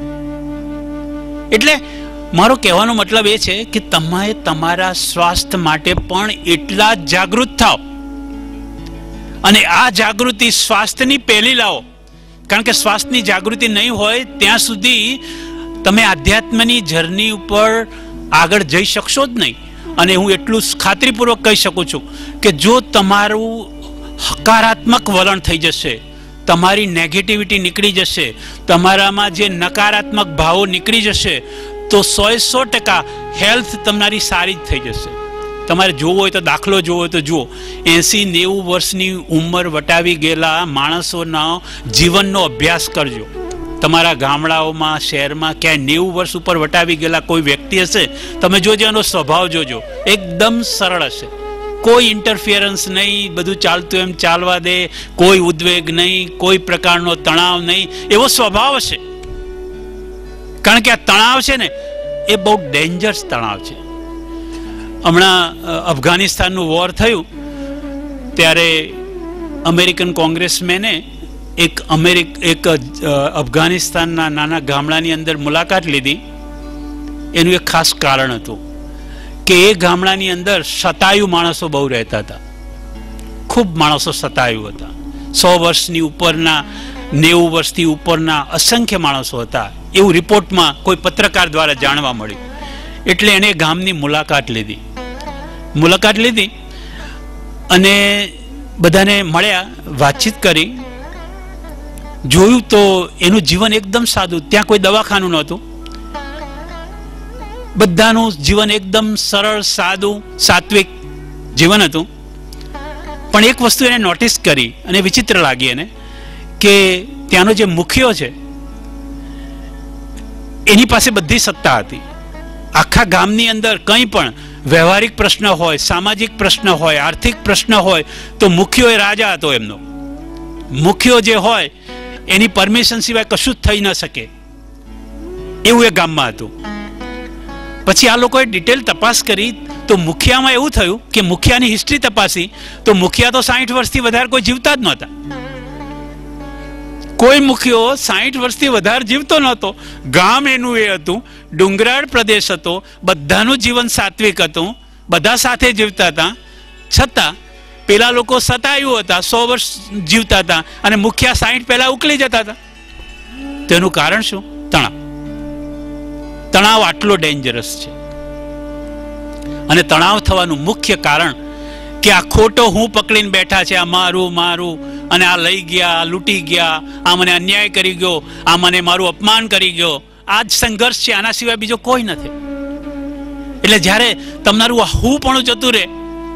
એટલે મારો કહેવાનો મતલબ એ છે કે તમે તમારા સ્વાસ્થ્ય માટે પણ એટલા જ જાગૃત થાઓ, અને આ જાગૃતિ સ્વાસ્થ્યની પહેલી લાવો. કારણ કે સ્વાસ્થ્યની જાગૃતિ નહીં હોય ત્યાં સુધી તમે આધ્યાત્મની જર્ની ઉપર આગળ જઈ શકશો જ નહીં. અને હું એટલું ખાતરીપૂર્વક કહી શકું છું કે જો તમારું હકારાત્મક વલણ થઈ જશે, તમારી નેગેટિવિટી નીકળી જશે, તમારામાં જે નકારાત્મક ભાવો નીકળી જશે, તો 100% હેલ્થ તમારી સારી જ થઈ જશે. તમારે જોવો હોય તો દાખલો જોવો હોય તો જુઓ, 80-90 વર્ષની ઉંમર વટાવી ગયેલા માણસોના જીવનનો અભ્યાસ કરજો. તમારા ગામડાઓમાં, શહેરમાં ક્યાંય 90 વર્ષ ઉપર વટાવી ગયેલા કોઈ વ્યક્તિ હશે, તમે જોજો, એનો સ્વભાવ જોજો, એકદમ સરળ હશે. કોઈ ઇન્ટરફિયરન્સ નહીં, બધું ચાલતું એમ ચાલવા દે, કોઈ ઉદ્વેગ નહીં, કોઈ પ્રકારનો તણાવ નહીં, એવો સ્વભાવ હશે. કારણ કે આ તણાવ છે ને એ બહુ ડેન્જરસ તણાવ છે. હમણાં અફઘાનિસ્તાનનું વોર થયું ત્યારે અમેરિકન કોંગ્રેસમેને એક અફઘાનિસ્તાનના નાના ગામડાની અંદર મુલાકાત લીધી. એનું એક ખાસ કારણ હતું કે એ ગામડાની અંદર શતાયુ માણસો બહુ રહેતા હતા, ખૂબ માણસો શતાયુ હતા. 100 વર્ષની ઉપરના, 90 વર્ષથી ઉપરના અસંખ્ય માણસો હતા, એવું રિપોર્ટમાં કોઈ પત્રકાર દ્વારા જાણવા મળ્યું. એટલે એણે ગામની મુલાકાત લીધી અને બધાને મળ્યા, વાતચીત કરી, જોયું તો એનું જીવન એકદમ સાદું. ત્યાં કોઈ દવાખાનું નહોતું, બધાનું જીવન એકદમ સરળ, સાદું, સાત્વિક જીવન હતું. પણ એક વસ્તુ એને નોટિસ કરી અને વિચિત્ર લાગી એને, કે ત્યાંનો જે મુખિયો છે એની પાસે બધી સત્તા હતી. આખા ગામની અંદર કંઈ પણ વ્યવહારિક પ્રશ્ન હોય, સામાજિક પ્રશ્ન હોય, આર્થિક પ્રશ્ન હોય, તો મુખિયો એ રાજા હતો એમનો. મુખિયો જે હોય એની પરમિશન સિવાય કશું જ થઈ ન શકે એવું એ ગામમાં હતું. પછી આ લોકોએ ડિટેલ તપાસ કરી તો મુખિયામાં એવું થયું કે મુખિયાની હિસ્ટ્રી તપાસી તો મુખિયા તો 60 વર્ષથી વધારે કોઈ જીવતા જ નહોતા. કોઈ મુખિયો 60 વર્ષથી વધારે જીવતો નહોતો. ગામ એનું એ હતું, ડુંગરાળ પ્રદેશ હતો, બધાનું જીવન સાત્વિક હતું, બધા સાથે જીવતા હતા, છતાં પેલા લોકો શતાયુ હતા, 100 વર્ષ જીવતા હતા, અને મુખિયા 60 પહેલા ઉકલી જતા હતા. તેનું કારણ શું? તણાવ. તણાવ આટલો ડેન્જરસ છે. અને તણાવ થવાનું મુખ્ય કારણ કે આ ખોટો હું પકડીને બેઠા છે, આ મારું મારું, અને આ લઈ ગયા, આ લૂંટી ગયા, આ મને અન્યાય કરી ગયો, આ મને મારું અપમાન કરી ગયો. આ જ સંઘર્ષ છે, આના સિવાય બીજો કોઈ નથી. એટલે જ્યારે તમારું આ હું પણ જતું રહે,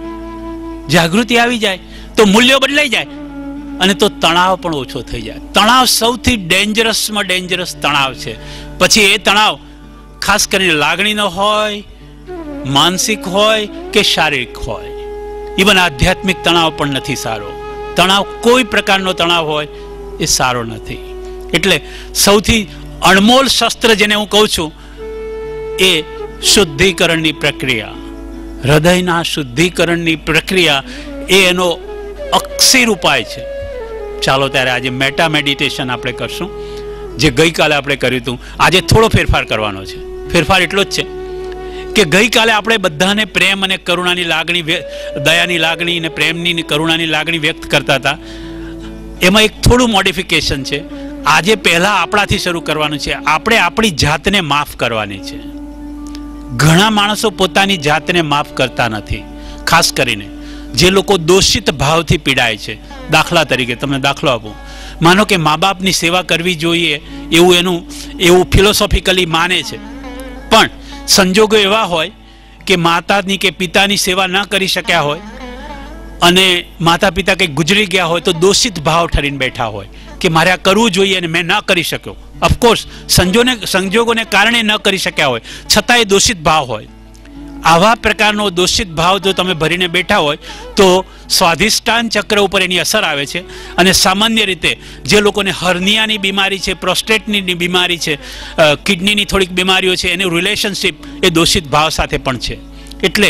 જાગૃતિ આવી જાય, તો મૂલ્યો બદલાઈ જાય અને તો તણાવ પણ ઓછો થઈ જાય. તણાવ સૌથી ડેન્જરસમાં ડેન્જરસ તણાવ છે. પછી એ તણાવ ખાસ કરીને લાગણીનો હોય, માનસિક હોય કે શારીરિક હોય. ઇવન આધ્યાત્મિક તણાવ પણ નથી સારો. તણાવ, કોઈ પ્રકારનો તણાવ હોય એ સારો નથી. એટલે સૌથી અણમોલ શસ્ત્ર જેને હું કહું છું એ શુદ્ધિકરણની પ્રક્રિયા, હૃદયના શુદ્ધિકરણની પ્રક્રિયા એ એનો અક્ષીર ઉપાય છે. ચાલો ત્યારે આજે મેટા મેડિટેશન આપણે કરશું, જે ગઈકાલે આપણે કર્યું હતું. આજે થોડો ફેરફાર કરવાનો છે. ફેરફાર એટલો જ છે કે ગઈકાલે આપણે બધાને પ્રેમ અને કરુણાની લાગણી, દયાની લાગણી અને પ્રેમની કરુણાની લાગણી વ્યક્ત કરતા હતા. એમાં એક થોડું મોડિફિકેશન છે. આજે પહેલા આપણાથી શરૂ કરવાનું છે. આપણે આપણી જાતને માફ કરવાની છે. ઘણા માણસો પોતાની જાતને માફ કરતા નથી. ખાસ કરીને જે લોકો દોષિત ભાવથી પીડાય છે. દાખલા તરીકે તમને દાખલો આપું, માનો કે મા બાપની સેવા કરવી જોઈએ એવું ફિલોસોફિકલી માને છે, પણ સંજોગો એવા હોય કે માતાની કે પિતાની સેવા ન કરી શક્યા હોય અને માતા પિતા કંઈક ગુજરી ગયા હોય તો દોષિત ભાવ ઠરીને બેઠા હોય કે મારે આ કરવું જોઈએ અને મેં ન કરી શક્યો. ઓફકોર્સ સંજોગોને કારણે ન કરી શક્યા હોય, છતાં એ દોષિત ભાવ હોય. આવા પ્રકારનો દોષિત ભાવ જો તમે ભરીને બેઠા હોય તો સ્વાધિષ્ઠાન ચક્ર ઉપર એની અસર આવે છે. અને સામાન્ય રીતે જે લોકોને હર્નિયાની બીમારી છે, પ્રોસ્ટેટની બીમારી છે, કિડનીની થોડીક બીમારીઓ છે, એનું રિલેશનશિપ એ દોષિત ભાવ સાથે પણ છે. એટલે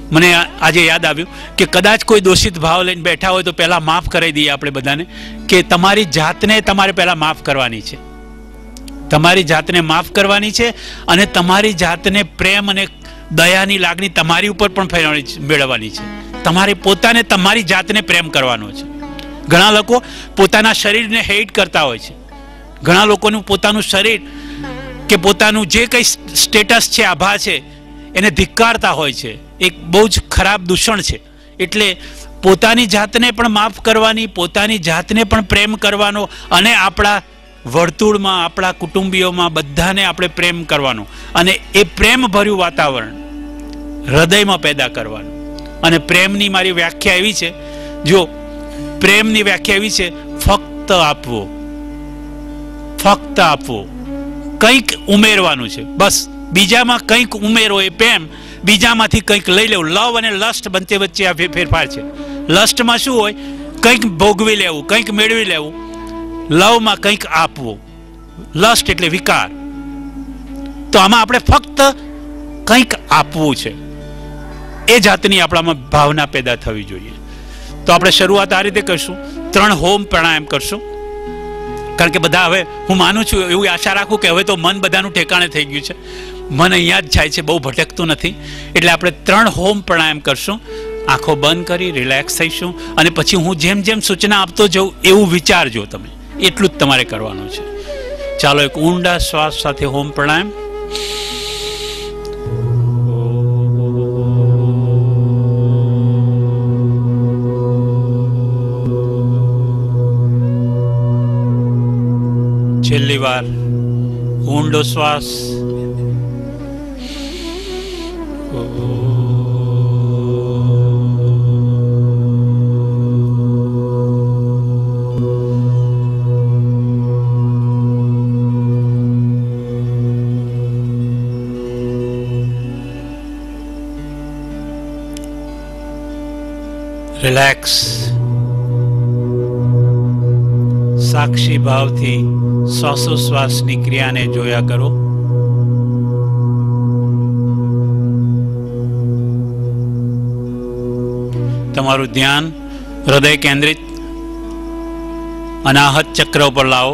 મને આજે યાદ આવ્યું કે કદાચ કોઈ દોષિત ભાવ લઈને બેઠા હોય તો પહેલા માફ કરી દઈએ આપણે બધાને, કે તમારી જાતને તમારે પહેલા માફ કરવાની છે. તમારી જાતને માફ કરવાની છે અને તમારી જાતને પ્રેમ અને દયાની લાગણી તમારી ઉપર પણ મેળવવાની છે. તમારે પોતાને તમારી જાતને પ્રેમ કરવાનો છે. ઘણા લોકો પોતાના શરીરને હેટ કરતા હોય છે. ઘણા લોકોનું પોતાનું શરીર કે પોતાનું જે કંઈ સ્ટેટસ છે, આભા છે, એને ધિક્કારતા હોય છે. એક બહુ જ ખરાબ દૂષણ છે. એટલે પોતાની જાતને પણ માફ કરવાની, પોતાની જાતને પણ પ્રેમ કરવાનો અને આપણા વર્તુળમાં, આપણા કુટુંબીઓમાં બધાને આપણે પ્રેમ કરવાનો અને એ પ્રેમભર્યું વાતાવરણ હૃદયમાં પેદા કરવાનું. અને પ્રેમની મારી વ્યાખ્યા એવી છે, જો પ્રેમની વ્યાખ્યા એવી છે, ફક્ત આપવો, ફક્ત આપવો, કંઈક ઉમેરવાનું છે બસ. બીજામાં કંઈક ઉમેરો એ પ્રેમ, બીજામાંથી કંઈક લઈ લેવું. લવ અને લસ્ટ બંને વચ્ચે આ ફેરફાર છે. લસ્ટમાં શું હોય? કંઈક ભોગવી લેવું, કંઈક મેળવી લેવું. લવમાં કંઈક આપવું. લસ્ટ એટલે વિકાર. તો આમાં આપણે ફક્ત કંઈક આપવું છે. એ જાતની આપણામાં ભાવના પેદા થવી જોઈએ. તો આપણે શરૂઆત આ રીતે કરશું. 3 હોમ પ્રાણાયામ કરશું. કારણ કે બધા હવે હું માનું છું, એવું આશા રાખું કે હવે તો મન બધાનું ઠેકાણે થઈ ગયું છે. મન અહીંયા જ જાય છે, બહુ ભટકતું નથી. એટલે આપણે 3 હોમ પ્રાણાયામ કરશું. આંખો બંધ કરી રિલેક્સ થઈશું અને પછી હું જેમ જેમ સૂચના આપતો જાઉં એવું વિચારજો તમે. એટલું જ તમારે કરવાનું છે. ચાલો એક ઊંડા શ્વાસ સાથે હોમ પ્રાણાયામ. છેલ્લી વાર ઊંડો શ્વાસ. રિલેક્સ. સાક્ષી ભાવથી શ્વાસોશ્વાસની ક્રિયાને જોયા કરો. તમારું ધ્યાન હૃદય કેન્દ્રિત અનાહત ચક્ર ઉપર લાવો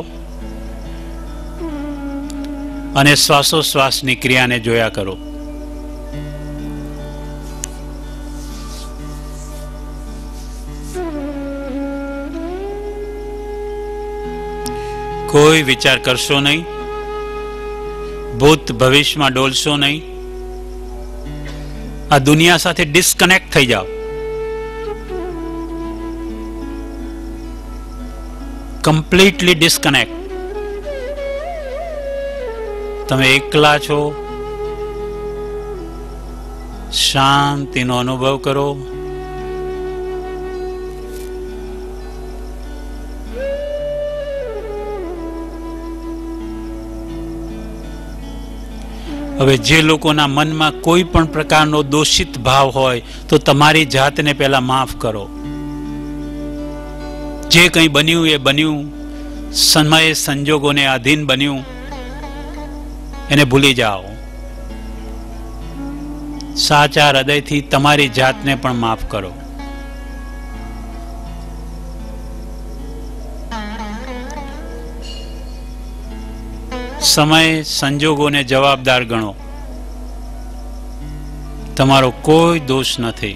અને શ્વાસોશ્વાસની ક્રિયાને જોયા કરો. કોઈ વિચાર કરશો નહીં, ભૂત ભવિષ્યમાં ડોલશો નહીં. આ દુનિયા સાથે ડિસ્કનેક્ટ થઈ જાઓ. Completely disconnect. તમે એકલા છો. શાંતિનો અનુભવ કરો. હવે જે લોકોના મનમાં કોઈ પણ પ્રકારનો દોષિત ભાવ હોય તો તમારી જાતને પહેલા માફ કરો. જે કંઈ બન્યું એ બન્યું, સમય સંજોગોને આધીન બન્યું, એને ભૂલી જાઓ. સાચા હૃદયથી તમારી જાતને પણ માફ કરો. સમય સંજોગોને જવાબદાર ગણો. તમારો કોઈ દોષ નથી.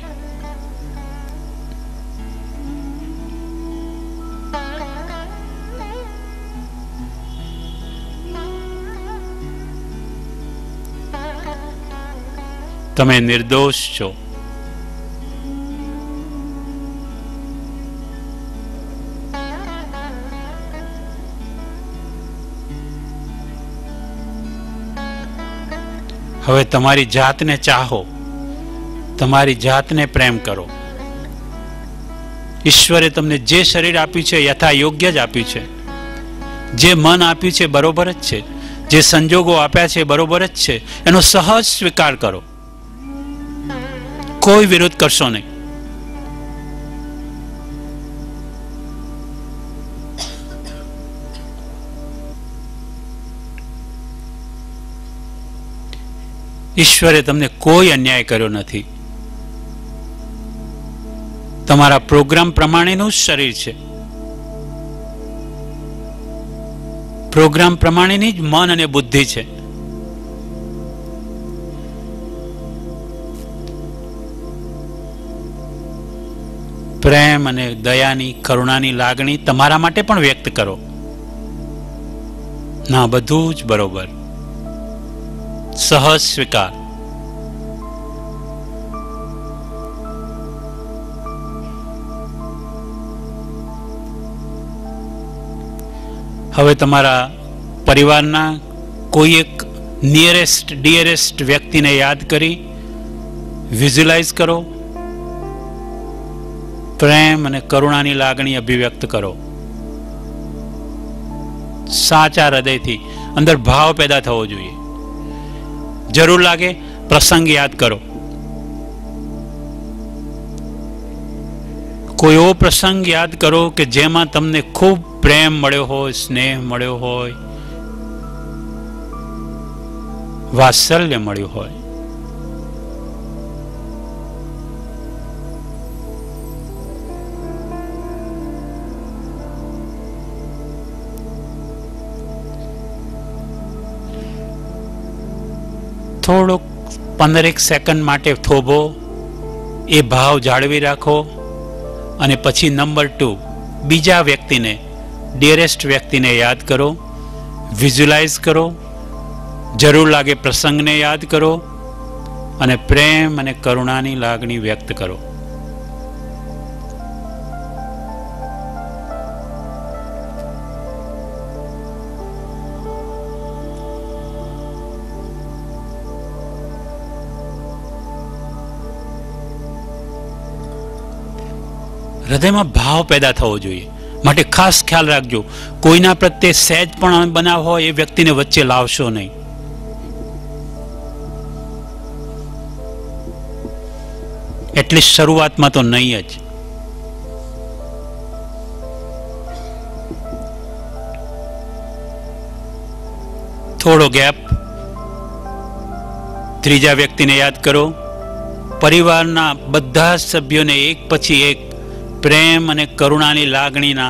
તમે નિર્દોષ છો. હવે તમારી જાતને ચાહો, તમારી જાતને પ્રેમ કરો. ઈશ્વરે તમને જે શરીર આપ્યું છે યથા યોગ્ય જ આપ્યું છે. જે મન આપ્યું છે બરોબર જ છે. જે સંજોગો આપ્યા છે બરોબર જ છે. એનો સહજ સ્વીકાર કરો. કોઈ વિરોધ કરશો નહીં. ઈશ્વરે તમને કોઈ અન્યાય કર્યો નથી. તમારા પ્રોગ્રામ પ્રમાણેનું જ શરીર છે. પ્રોગ્રામ પ્રમાણેની જ મન અને બુદ્ધિ છે. પ્રેમ અને દયાની, કરુણાની લાગણી તમારા માટે પણ વ્યક્ત કરો. ના, બધું જ બરોબર. સહજ સ્વીકાર. હવે તમારા પરિવારના કોઈ એક નિયરેસ્ટ ડિયરેસ્ટ વ્યક્તિને યાદ કરી વિઝ્યુલાઇઝ કરો. પ્રેમ અને કરુણાની લાગણી અભિવ્યક્ત કરો. સાચા હૃદયથી અંદર ભાવ પેદા થવો જોઈએ. જરૂર લાગે પ્રસંગ યાદ કરો. કોઈ એવો પ્રસંગ યાદ કરો કે જેમાં તમને ખૂબ પ્રેમ મળ્યો હોય, સ્નેહ મળ્યો હોય, વાત્સલ્ય મળ્યું હોય. થોડોક 15 સેકન્ડ માટે થોભો, એ ભાવ જાળવી રાખો અને પછી નંબર 2 બીજા વ્યક્તિને, ડિયરેસ્ટ વ્યક્તિને યાદ કરો, વિઝ્યુલાઇઝ કરો. જરૂર લાગે પ્રસંગને યાદ કરો અને પ્રેમ અને કરુણાની લાગણી વ્યક્ત કરો. હૃદયમાં ભાવ પેદા થવો જોઈએ. માટે ખાસ ખ્યાલ રાખજો, કોઈના પ્રત્યે સહેજ પણ બનાવ હોય એ વ્યક્તિને વચ્ચે લાવશો નહીં. એટલી શરૂઆતમાં તો નહીં જ. થોડો ગેપ, ત્રીજા વ્યક્તિને યાદ કરો. પરિવારના બધા જ સભ્યોને એક પછી એક પ્રેમ અને કરુણાની લાગણીના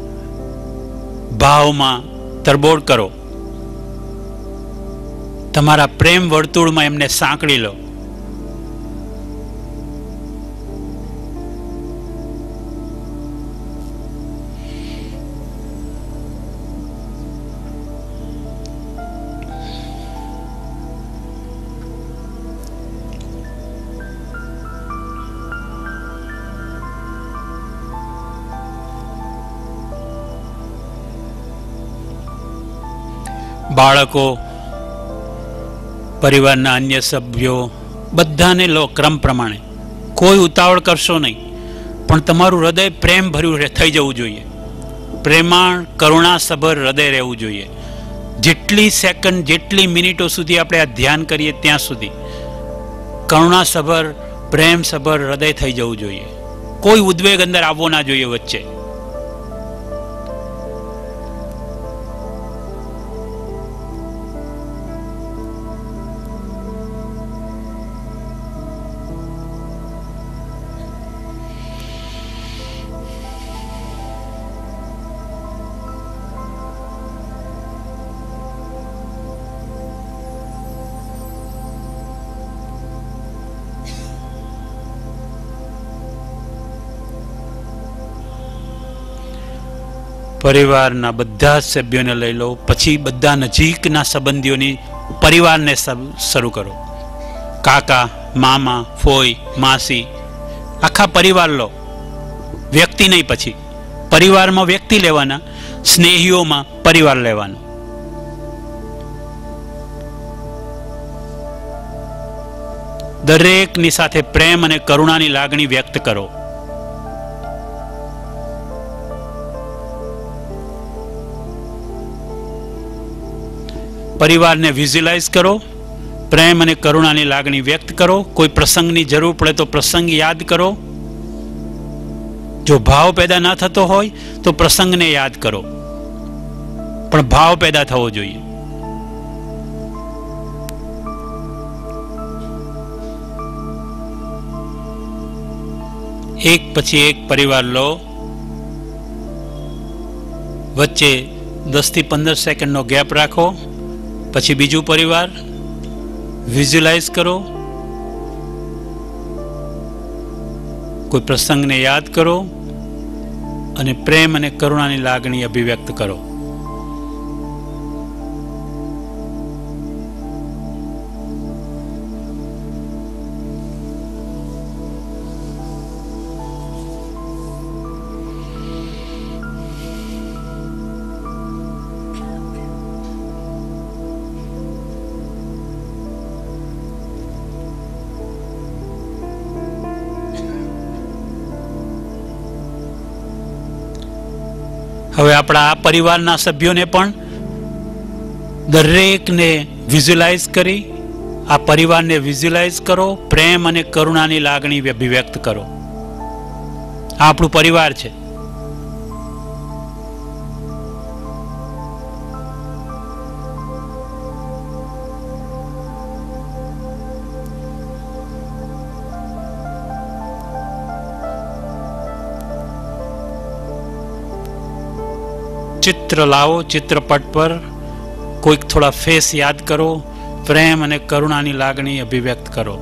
ભાવમાં તરબોળ કરો. તમારા પ્રેમ વર્તુળમાં એમને સાંકળી લો. બાળકો, પરિવારના અન્ય સભ્યો બધાને લો ક્રમ પ્રમાણે. કોઈ ઉતાવળ કરશો નહીં, પણ તમારું હૃદય પ્રેમ ભર્યું થઈ જવું જોઈએ. પ્રેમાળ, કરુણાસભર હૃદય રહેવું જોઈએ. જેટલી સેકન્ડ, જેટલી મિનિટો સુધી આપણે આ ધ્યાન કરીએ ત્યાં સુધી કરુણાસભર, પ્રેમસભર હૃદય થઈ જવું જોઈએ. કોઈ ઉદ્વેગ અંદર આવવો ના જોઈએ વચ્ચે. પરિવારના બધા જ સભ્યોને લઈ લો. પછી બધા નજીકના સંબંધીઓની પરિવારને શરૂ કરો. કાકા, મામા, ફોઈ, માસી, આખા પરિવાર લો. વ્યક્તિ નહીં. પછી પરિવારમાં વ્યક્તિ લેવાના, સ્નેહીઓમાં પરિવાર લેવાનો. દરેકની સાથે પ્રેમ અને કરુણાની લાગણી વ્યક્ત કરો. પરિવારને વિઝ્યુલાઇઝ કરો, પ્રેમ અને કરુણાની લાગણી વ્યક્ત કરો. કોઈ પ્રસંગની જરૂર પડે તો પ્રસંગ યાદ કરો. જો ભાવ પેદા ના થતો હોય તો પ્રસંગને યાદ કરો, પણ ભાવ પેદા થવો જોઈએ. એક પછી એક પરિવાર લો, વચ્ચે 10 થી 15 સેકન્ડનો ગેપ રાખો, પછી બીજું પરિવાર વિઝ્યુલાઇઝ કરો, કોઈ પ્રસંગને યાદ કરો અને પ્રેમ અને કરુણાની લાગણી અભિવ્યક્ત કરો. હવે આપણા આ પરિવારના સભ્યોને પણ દરેકને વિઝ્યુલાઇઝ કરી, આ પરિવારને વિઝ્યુલાઇઝ કરો, પ્રેમ અને કરુણાની લાગણી અભિવ્યક્ત કરો. આ આપણું પરિવાર છે. ચિત્ર લાવો, ચિત્રપટ પર કોઈક થોડા ફેસ યાદ કરો, પ્રેમ અને કરુણાની લાગણી અભિવ્યક્ત કરો.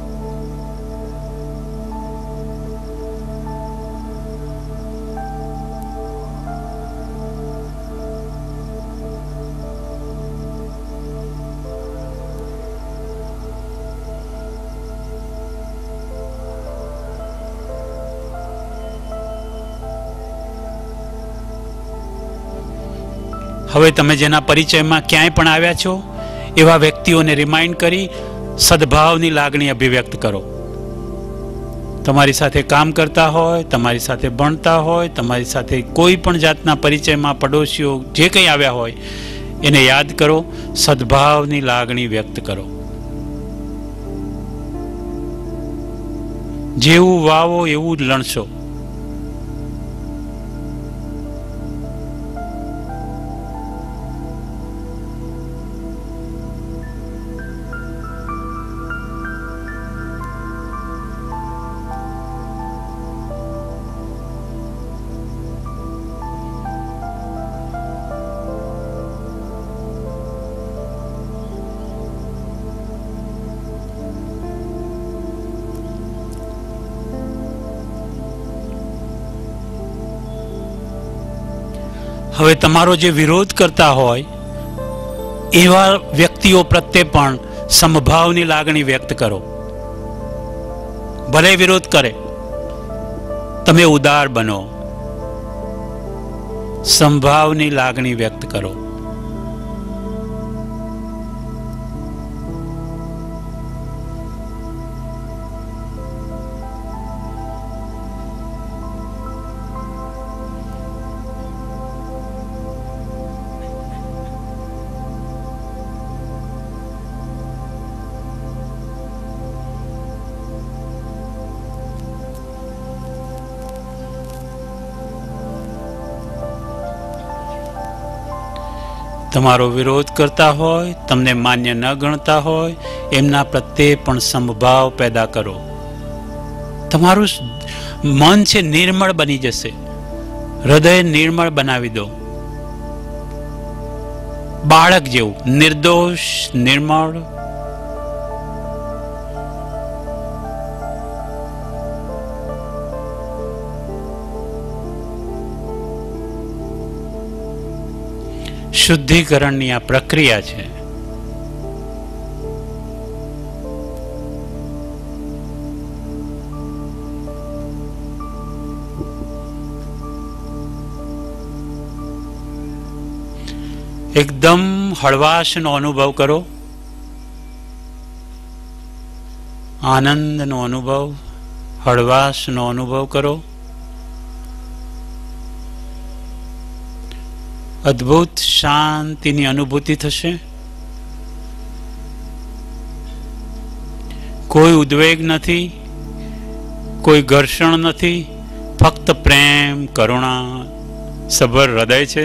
હવે તમે જેના પરિચયમાં ક્યાંય પણ આવ્યા છો એવા વ્યક્તિઓને રિમાઇન્ડ કરી સદભાવની લાગણી અભિવ્યક્ત કરો. તમારી સાથે કામ કરતા હોય, તમારી સાથે ભણતા હોય, તમારી સાથે કોઈ પણ જાતના પરિચયમાં પડોશીઓ જે કંઈ આવ્યા હોય એને યાદ કરો, સદભાવની લાગણી વ્યક્ત કરો. જેવું વાવો એવું જ લણશો. હવે તમારો જે વિરોધ કરતા હોય એવા વ્યક્તિઓ પ્રત્યે પણ સમભાવની લાગણી વ્યક્ત કરો. ભલે વિરોધ કરે, તમે ઉદાર બનો, સમભાવની લાગણી વ્યક્ત કરો. તમારો વિરોધ કરતા હોય, તમને માન્ય ન ગણતા હોય એમના પ્રત્યે પણ સમભાવ પેદા કરો. તમારું મન છે નિર્મળ બની જશે. હૃદય નિર્મળ બનાવી દો, બાળક જેવું નિર્દોષ, નિર્મળ. શુદ્ધિકરણની આ પ્રક્રિયા છે. એકદમ હળવાશનો અનુભવ કરો, આનંદનો અનુભવ, હળવાશનો અનુભવ કરો. અદ્ભુત શાંતિની અનુભૂતિ થશે. કોઈ ઉદ્વેગ નથી, કોઈ ઘર્ષણ નથી, ફક્ત પ્રેમ, કરુણા સભર હૃદય છે.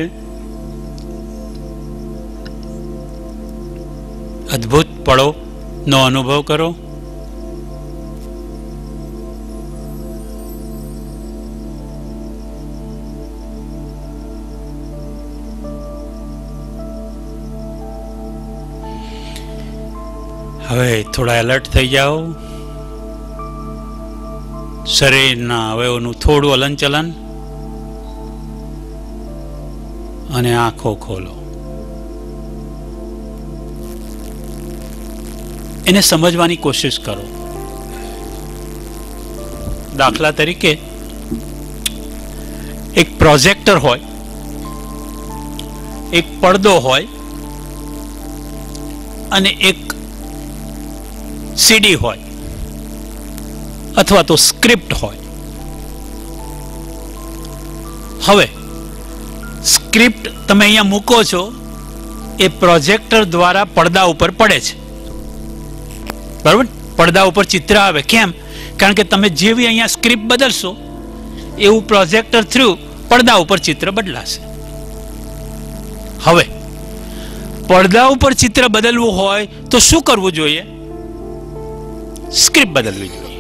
અદ્ભુત પળોનો અનુભવ કરો. હવે થોડા એલર્ટ થઈ જાઓ. શરીરના અવયવોનું થોડું હલનચલન અને આંખો ખોલો. એને સમજવાની કોશિશ કરો. દાખલા તરીકે એક પ્રોજેક્ટર હોય, એક પડદો હોય અને એક સીડી હોય અથવા તો સ્ક્રિપ્ટ હોય. હવે સ્ક્રિપ્ટ તમે અહીંયા મૂકો છો, એ પ્રોજેક્ટર દ્વારા પડદા ઉપર પડે છે. બરાબર? પડદા ઉપર ચિત્ર આવે. કેમ? કારણ કે તમે જેવી અહીંયા સ્ક્રિપ્ટ બદલશો એવું પ્રોજેક્ટર થ્રુ પડદા ઉપર ચિત્ર બદલાશે. હવે પડદા ઉપર ચિત્ર બદલવું હોય તો શું કરવું જોઈએ? સ્ક્રિપ્ટ બદલવી જોઈએ.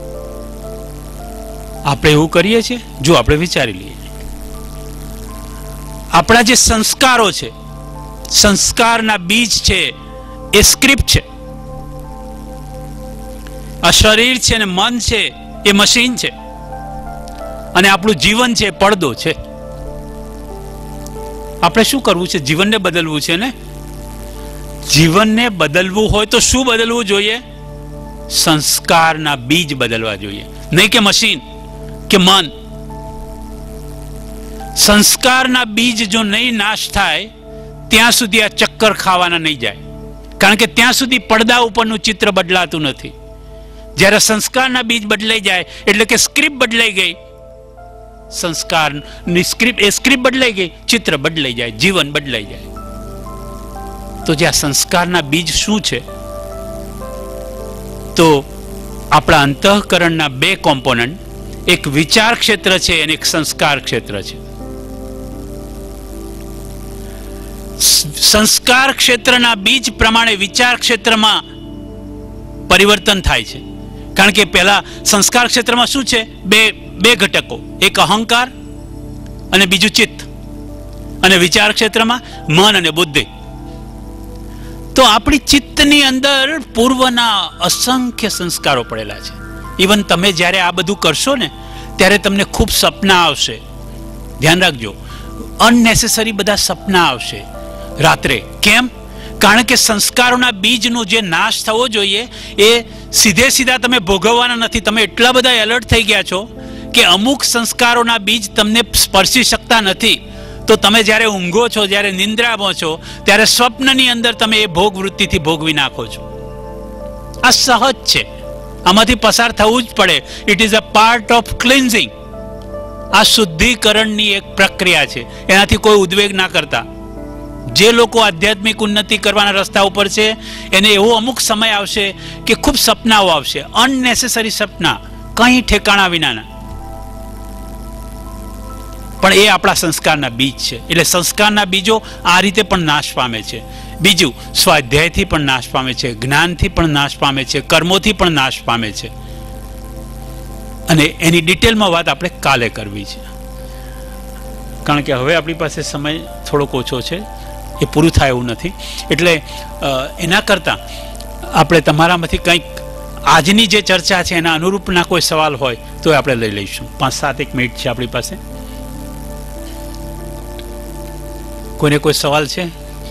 આપણે એવું કરીએ છીએ? જો આપણે વિચારી લઈએ, આપણા જે સંસ્કારો છે, સંસ્કારના બીજ છે, એ સ્ક્રિપ્ટ છે. આ શરીર છે ને મન છે એ મશીન છે, અને આપણું જીવન છે પડદો છે. આપણે શું કરવું છે? જીવનને બદલવું છે ને? જીવનને બદલવું હોય તો શું બદલવું જોઈએ? સંસ્કારના બીજ બદલવા જોઈએ, નહીં કે મશીન કે મન. સંસ્કારના બીજ જો નહીં નાશ થાય ત્યાં સુધી આ ચક્કર ખાવાના નહીં જાય. કારણ કે ત્યાં સુધી પડદા ઉપરનું ચિત્ર બદલાતું નથી. જ્યારે સંસ્કારના બીજ બદલાઈ જાય એટલે કે સ્ક્રિપ્ટ બદલાઈ ગઈ, સંસ્કારની સ્ક્રિપ્ટ, એ સ્ક્રિપ્ટ બદલાઈ ગઈ, ચિત્ર બદલાઈ જાય, જીવન બદલાઈ જાય. તો જે આ સંસ્કારના બીજ શું છે? તો આપણા અંતઃકરણના બે કોમ્પોનન્ટ, એક વિચાર ક્ષેત્ર છે અને એક સંસ્કાર ક્ષેત્ર છે. સંસ્કાર ક્ષેત્રના બીજ પ્રમાણે વિચાર ક્ષેત્રમાં પરિવર્તન થાય છે. કારણ કે પહેલા સંસ્કાર ક્ષેત્રમાં શું છે? બે ઘટકો, એક અહંકાર અને બીજું ચિત્ત. અને વિચાર ક્ષેત્રમાં મન અને બુદ્ધિ. તો આપણી ચિત્તની અંદર પૂર્વના અસંખ્ય સંસ્કારો પડેલા છે. ઇવન તમે જ્યારે આ બધું કરશો ને ત્યારે તમને ખૂબ સપના આવશે. ધ્યાન રાખજો, અનનેસેસરી બધા સપના આવશે રાત્રે. કેમ? કારણ કે સંસ્કારોના બીજનો જે નાશ થવો જોઈએ એ સીધા તમે ભોગવવાના નથી. તમે એટલા બધા એલર્ટ થઈ ગયા છો કે અમુક સંસ્કારોના બીજ તમને સ્પર્શી શકતા નથી. તો તમે જ્યારે ઊંઘો છો, જ્યારે નિંદ્રામાં છો, ત્યારે સ્વપ્નની અંદર તમે એ ભોગ વૃત્તિથી ભોગવી નાખો છો. આ સહજ છે, આમાંથી પસાર થવું જ પડે. It is a part of cleansing. આ શુદ્ધિકરણની એક પ્રક્રિયા છે, એનાથી કોઈ ઉદ્વેગ ના કરતા. જે લોકો આધ્યાત્મિક ઉન્નતિ કરવાના રસ્તા ઉપર છે એને એવો અમુક સમય આવશે કે ખૂબ સપનાઓ આવશે, અનનેસેસરી સપના, કંઈ ઠેકાણા વિનાના. પણ એ આપણા સંસ્કારના બીજ છે. એટલે સંસ્કારના બીજો આ રીતે પણ નાશ પામે છે. બીજું, સ્વાધ્યાયથી પણ નાશ પામે છે, જ્ઞાનથી પણ નાશ પામે છે, કર્મોથી પણ નાશ પામે છે. અને એની ડિટેલમાં વાત આપણે કાલે કરવી છે, કારણ કે હવે આપણી પાસે સમય થોડોક ઓછો છે, એ પૂરું થાય એવું નથી. એટલે એના કરતાં આપણે તમારામાંથી કંઈક આજની જે ચર્ચા છે એના અનુરૂપના કોઈ સવાલ હોય તો આપણે લઈ લઈશું. 5-7 મિનિટ છે આપણી પાસે. કોઈને કોઈ સવાલ છે?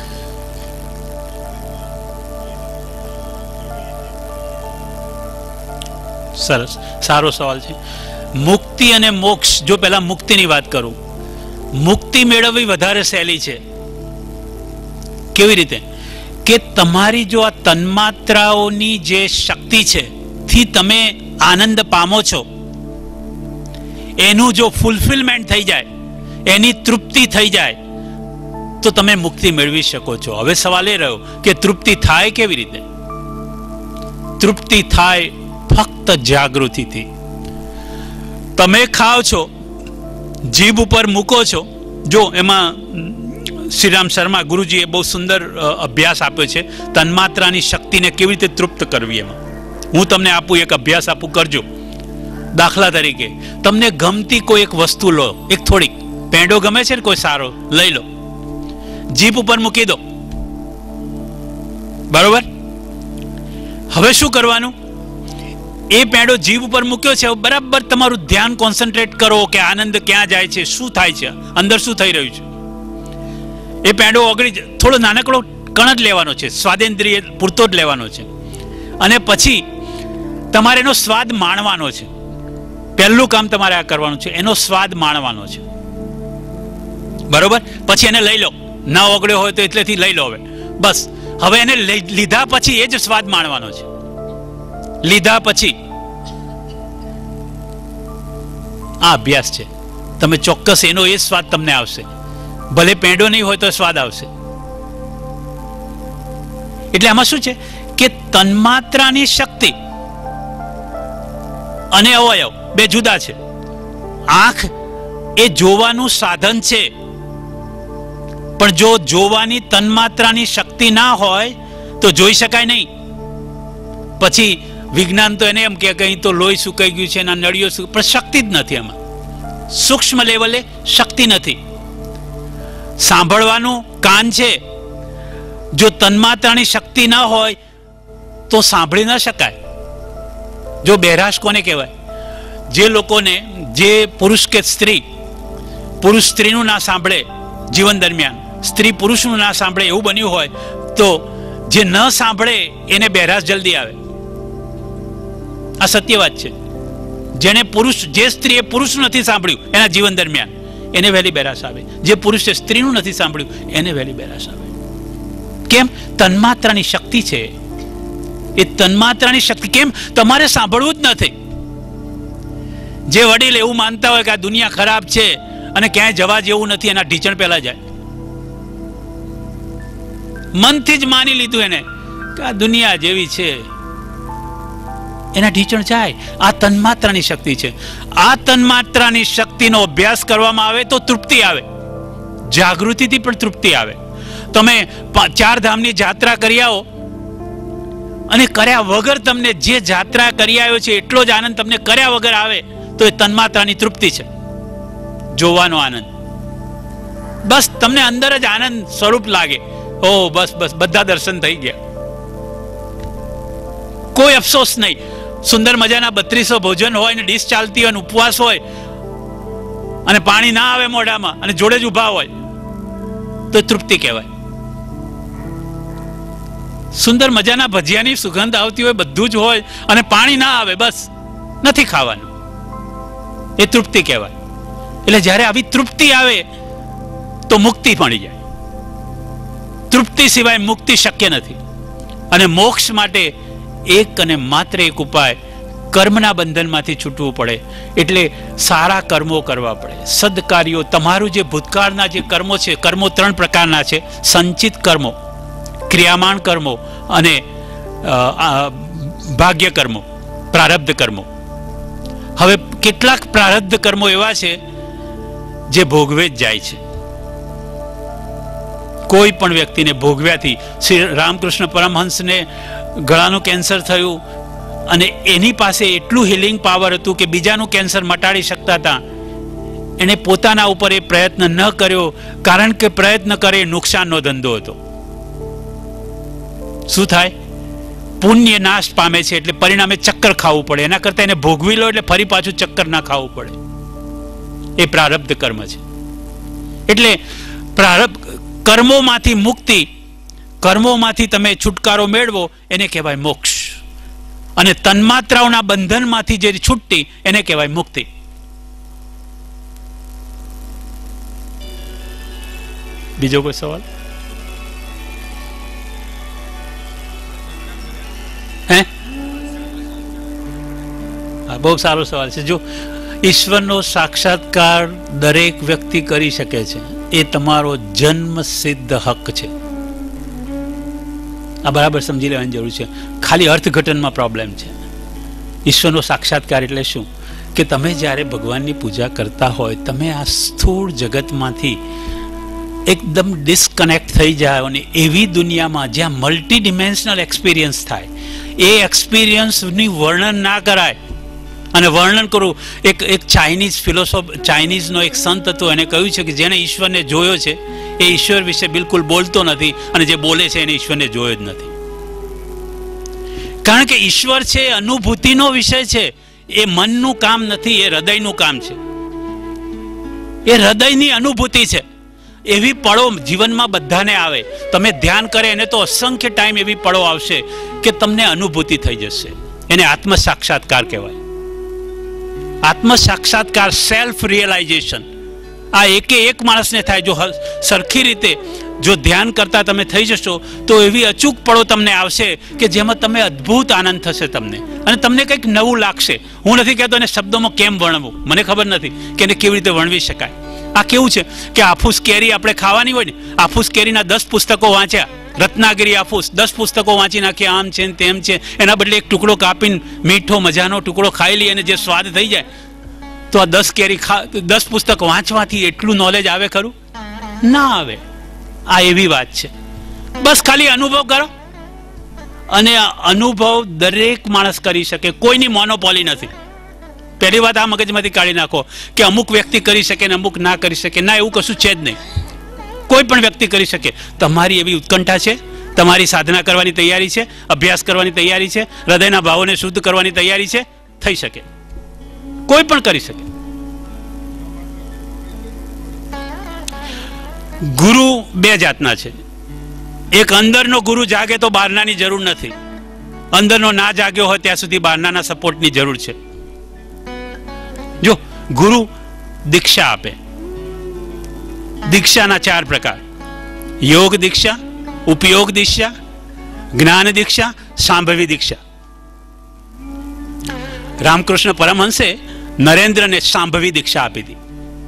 સરસ, સારો સવાલ છે. મુક્તિ અને મોક્ષ. જો પહેલા મુક્તિની વાત કરું, મુક્તિ મેળવવી વધારે સહેલી છે. કેવી રીતે? કે તમારી જો આ તન્માત્રાઓની જે શક્તિ છે થી તમે આનંદ પામો છો, એનું જો ફૂલફિલમેન્ટ થઈ જાય, એની તૃપ્તિ થઈ જાય તો તમે મુક્તિ મેળવી શકો છો. હવે સવાલ એ રહ્યો કે તૃપ્તિ થાય કેવી રીતે? તૃપ્તિ થાય ફક્ત જાગૃતિથી. તમે ખાઓ છો, જીભ ઉપર મૂકો છો. જો એમાં શ્રીરામ શર્મા ગુરુજીએ બહુ સુંદર અભ્યાસ આપ્યો છે, તન્માત્રાની શક્તિને કેવી રીતે તૃપ્ત કરવી. એમાં હું તમને આપું, એક અભ્યાસ આપું, કરજો. દાખલા તરીકે તમને ગમતી કોઈ એક વસ્તુ લો, એક થોડીક પેંડો ગમે છે ને કોઈ સારો, લઈ લો, જીભ ઉપર મૂકી દો. બરોબર? હવે શું કરવાનું? એ પેંડો જીભ ઉપર મૂક્યો છે, બરાબર તમારું ધ્યાન કોન્સન્ટ્રેટ કરો કે આનંદ ક્યાં જાય છે, શું થાય છે, અંદર શું થઈ રહ્યું છે. એ પેંડો ઓગળી, થોડો નાનકડો કણ જ લેવાનો છે, સ્વાદેન્દ્રિય પૂરતો જ લેવાનો છે, અને પછી તમારે એનો સ્વાદ માણવાનો છે. પહેલું કામ તમારે આ કરવાનું છે, એનો સ્વાદ માણવાનો છે. બરોબર? પછી એને લઈ લો, ના ઓગળ્યો હોય તો એટલેથી લઈ લો. બસ હવે એને લીધા પછી એ જ સ્વાદ માણવાનો છે. લીધા પછી આ અભ્યાસ છે. તમે ચોક્કસ એનો એ સ્વાદ તમને આવશે, ભલે પેંડો નહીં હોય તો સ્વાદ આવશે. એટલે આમાં શું છે કે તન્માત્રાની શક્તિ અને અવયવ બે જુદા છે. આંખ એ જોવાનું સાધન છે, પણ જો જોવાની તન્માત્રાની શક્તિ ના હોય તો જોઈ શકાય નહીં. પછી વિજ્ઞાન તો એને એમ કે અહીં તો લોહી સુકાઈ ગયું છે, એના નળીઓ, પણ શક્તિ જ નથી એમાં. સૂક્ષ્મ લેવલે શક્તિ નથી. સાંભળવાનું કાન છે, જો તન્માત્રાની શક્તિ ના હોય તો સાંભળી ન શકાય. જો બહેરાશ કોને કહેવાય? જે લોકોને, જે પુરુષ કે સ્ત્રી, પુરુષ સ્ત્રીનું ના સાંભળે જીવન દરમિયાન, સ્ત્રી પુરુષનું ના સાંભળે એવું બન્યું હોય તો જે ન સાંભળે એને બહેરાશ જલ્દી આવે. આ સત્ય વાત છે. જેને પુરુષ, જે સ્ત્રીએ પુરુષ નથી સાંભળ્યું એના જીવન દરમિયાન એને વહેલી બહેરાશ આવે. જે પુરુષે સ્ત્રીનું નથી સાંભળ્યું એને વહેલી બહેરાશ આવે. કેમ? તન્માત્રાની શક્તિ છે. એ તન્માત્રાની શક્તિ. કેમ? તમારે સાંભળવું જ નથી. જે વડીલ એવું માનતા હોય કે આ દુનિયા ખરાબ છે અને ક્યાંય જવા જેવું નથી, એના ઢીચણ પહેલા જાય. મનથી જ માની લીધું એને કે આ દુનિયા જેવી છે, એના ઢીચણ જાય. આ તન્માત્રાની શક્તિ છે. આ તન્માત્રાની શક્તિનો અભ્યાસ કરવામાં આવે તો તૃપ્તિ આવે, જાગૃતિથી પણ તૃપ્તિ આવે. તમે 4 ધામની જાત્રા કરી આવો અને કર્યા વગર તમને જે જાત્રા કરી આવ્યો છે એટલો જ આનંદ તમને કર્યા વગર આવે તો એ તન્માત્રાની તૃપ્તિ છે. જોવાનો આનંદ, બસ તમને અંદર જ આનંદ સ્વરૂપ લાગે. ઓ બસ બસ, બધા દર્શન થઈ ગયા, કોઈ અફસોસ નહીં. સુંદર મજાના 3200 ભોજન હોય ને ડીશ ચાલતી હોય ને ઉપવાસ હોય અને પાણી ના આવે મોઢામાં અને જોડે જ ઊભા હોય તો તૃપ્તિ કહેવાય. સુંદર મજાના ભજીયાની સુગંધ આવતી હોય, બધું જ હોય અને પાણી ના આવે, બસ નથી ખાવાનું, એ તૃપ્તિ કહેવાય. એટલે જ્યારે આવી તૃપ્તિ આવે તો મુક્તિ મળી જાય. તૃપ્તિ સિવાય મુક્તિ શક્ય નથી. અને મોક્ષ માટે એક અને માત્ર એક ઉપાય, કર્મના બંધનમાંથી છૂટવું પડે. એટલે સારા કર્મો કરવા પડે, સદકાર્યો. તમારું જે ભૂતકાળના જે કર્મો છે, કર્મો 3 પ્રકારના છે: સંચિત કર્મો, ક્રિયામાન કર્મો અને ભાગ્ય કર્મો, પ્રારબ્ધ કર્મો. હવે કેટલાક પ્રારબ્ધ કર્મો એવા છે જે ભોગવે જ જાય છે. કોઈ પણ વ્યક્તિને ભોગવ્યાથી, શ્રી રામકૃષ્ણ પરમહંસને ગળાનું કેન્સર થયું અને એની પાસે એટલું હિલિંગ પાવર હતું કે બીજાનું કેન્સર મટાડી શકતા હતા. એને પોતાના ઉપર એ પ્રયત્ન ન કર્યો, કારણ કે પ્રયત્ન કરે નુકસાનનો ધંધો હતો. શું થાય? પુણ્ય નાશ પામે છે, એટલે પરિણામે ચક્કર ખાવું પડે. એના કરતા એને ભોગવી લો એટલે ફરી પાછું ચક્કર ના ખાવું પડે. એ પ્રારબ્ધ કર્મ છે. એટલે પ્રારબ્ધ કર્મોમાંથી મુક્તિ, કર્મોમાંથી તમે છુટકારો મેળવો એને કહેવાય મોક્ષ. અને તન્માત્રાઓના બંધનમાંથી જે છૂટતી એને કહેવાય મુક્તિ. બીજો કોઈ સવાલ? હે? હા, બહુ સારો સવાલ છે. જો ઈશ્વરનો સાક્ષાત્કાર દરેક વ્યક્તિ કરી શકે છે, એ તમારો જન્મ સિદ્ધ હક છે. આ બરાબર સમજી લેવાની જરૂર છે. ખાલી અર્થઘટનમાં પ્રોબ્લેમ છે. ઈશ્વરનો સાક્ષાત્કાર એટલે શું? કે તમે જ્યારે ભગવાનની પૂજા કરતા હોય, તમે આ સ્થૂળ જગતમાંથી એકદમ ડિસ્કનેક્ટ થઈ જાય અને એવી દુનિયામાં જ્યાં મલ્ટી ડિમેન્શનલ એક્સપિરિયન્સ થાય. એ એક્સપિરિયન્સની વર્ણન ના કરાય. અને વર્ણન કરું, એક ચાઇનીઝ ફિલોસોફર, ચાઇનીઝનો એક સંત હતો, એને કહ્યું છે કે જેને ઈશ્વરને જોયો છે એ ઈશ્વર વિશે બિલકુલ બોલતો નથી, અને જે બોલે છે એને ઈશ્વરને જોયો જ નથી. કારણ કે ઈશ્વર છે એ અનુભૂતિનો વિષય છે, એ મનનું કામ નથી, એ હૃદયનું કામ છે, એ હૃદયની અનુભૂતિ છે. એવી પળો જીવનમાં બધાને આવે. તમે ધ્યાન કરે એને તો અસંખ્ય ટાઈમ એવી પળો આવશે કે તમને અનુભૂતિ થઈ જશે. એને આત્મ સાક્ષાત્કાર કહેવાય. આત્મ સાક્ષાત્કાર, સેલ્ફ રિયલાઇઝેશન, આ એકે એક માણસને થાય. જો સરખી રીતે જો ધ્યાન કરતા તમે થઈ જશો તો એવી અચૂક પળો તમને આવશે કે જેમાં તમે અદ્ભુત આનંદ થશે તમને, અને તમને કંઈક નવું લાગશે. હું નથી કહેતો એને શબ્દોમાં કેમ વર્ણવું, મને ખબર નથી કે એને કેવી રીતે વર્ણવી શકાય. આ કેવું છે કે આફૂસ કેરી આપણે ખાવાની હોય ને, આફૂસ કેરીના 10 પુસ્તકો વાંચ્યા, રત્નાગીરી આફૂસ 10 પુસ્તકો વાંચી નાખીએ, આમ છે તેમ છે, એના બદલે એક ટુકડો કાપીને મીઠો મજાનો ટુકડો ખાઈ લઈએ અને જે સ્વાદ થઈ જાય, તો આ 10 કેરી 10 પુસ્તક વાંચવાથી એટલું નોલેજ આવે ખરું? ના આવે. આ એવી વાત છે. બસ ખાલી અનુભવ કરો, અને આ અનુભવ દરેક માણસ કરી શકે, કોઈની મોનોપોલી નથી. પહેલી વાત આ મગજમાંથી કાઢી નાખો કે અમુક વ્યક્તિ કરી શકે ને અમુક ના કરી શકે. ના, એવું કશું છે જ નહીં. કોઈ પણ વ્યક્તિ કરી શકે. તમારી એવી ઉત્કંઠા છે, તમારી સાધના કરવાની તૈયારી છે, અભ્યાસ કરવાની તૈયારી છે, હૃદયના ભાવોને શુદ્ધ કરવાની તૈયારી છે, થઈ શકે. કોઈ પણ કરી શકે. ગુરુ બે જાતના છે. એક અંદરનો ગુરુ જાગે તો બહારનાની જરૂર નથી. અંદરનો ના જાગ્યો હોય ત્યાં સુધી બહારનાના સપોર્ટની જરૂર છે. જો ગુરુ દીક્ષા આપે, દીક્ષાના 4 પ્રકાર: યોગ દીક્ષા, ઉપયોગ દીક્ષા, જ્ઞાન દીક્ષા, સાંભવી દીક્ષા. રામકૃષ્ણ પરમહંસે નરેન્દ્રને સાંભવી દીક્ષા આપી હતી.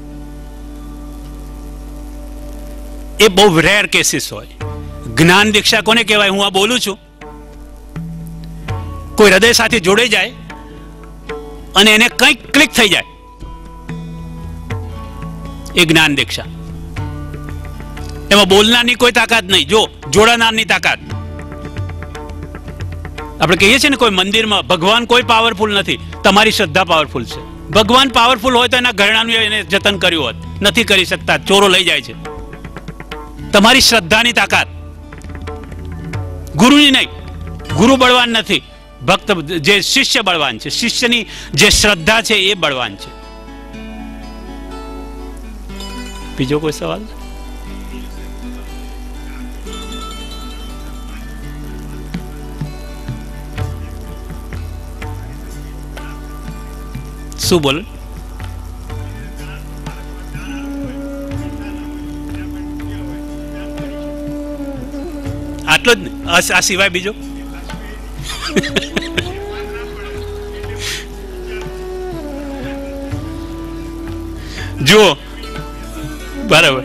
એ બહુ રેર કેસીસ હોય. જ્ઞાન દીક્ષા કોને કહેવાય? હું આ બોલું છું, કોઈ હૃદય સાથે જોડાઈ જાય અને એને કંઈક ક્લિક થઈ જાય, એ જ્ઞાન દીક્ષા. એમાં બોલનારની કોઈ તાકાત નહીં, જો જોડાનારની તાકાત. આપણે કહીએ છીએ ને કોઈ મંદિરમાં ભગવાન કોઈ પાવરફુલ નથી, તમારી શ્રદ્ધા પાવરફુલ છે. ભગવાન પાવરફુલ હોય તો એના ઘરેણાનું એને જતન કર્યું હોત, નથી કરી શકતા, ચોરો લઈ જાય છે. તમારી શ્રદ્ધાની તાકાત, ગુરુની નહીં. ગુરુ બળવાન નથી, ભક્ત જે શિષ્ય બળવાન છે. શિષ્યની જે શ્રદ્ધા છે એ બળવાન છે. બીજો કોઈ સવાલ? શું બોલ? આટલો જ ને? આ સિવાય બીજો? જુઓ, બરાબર.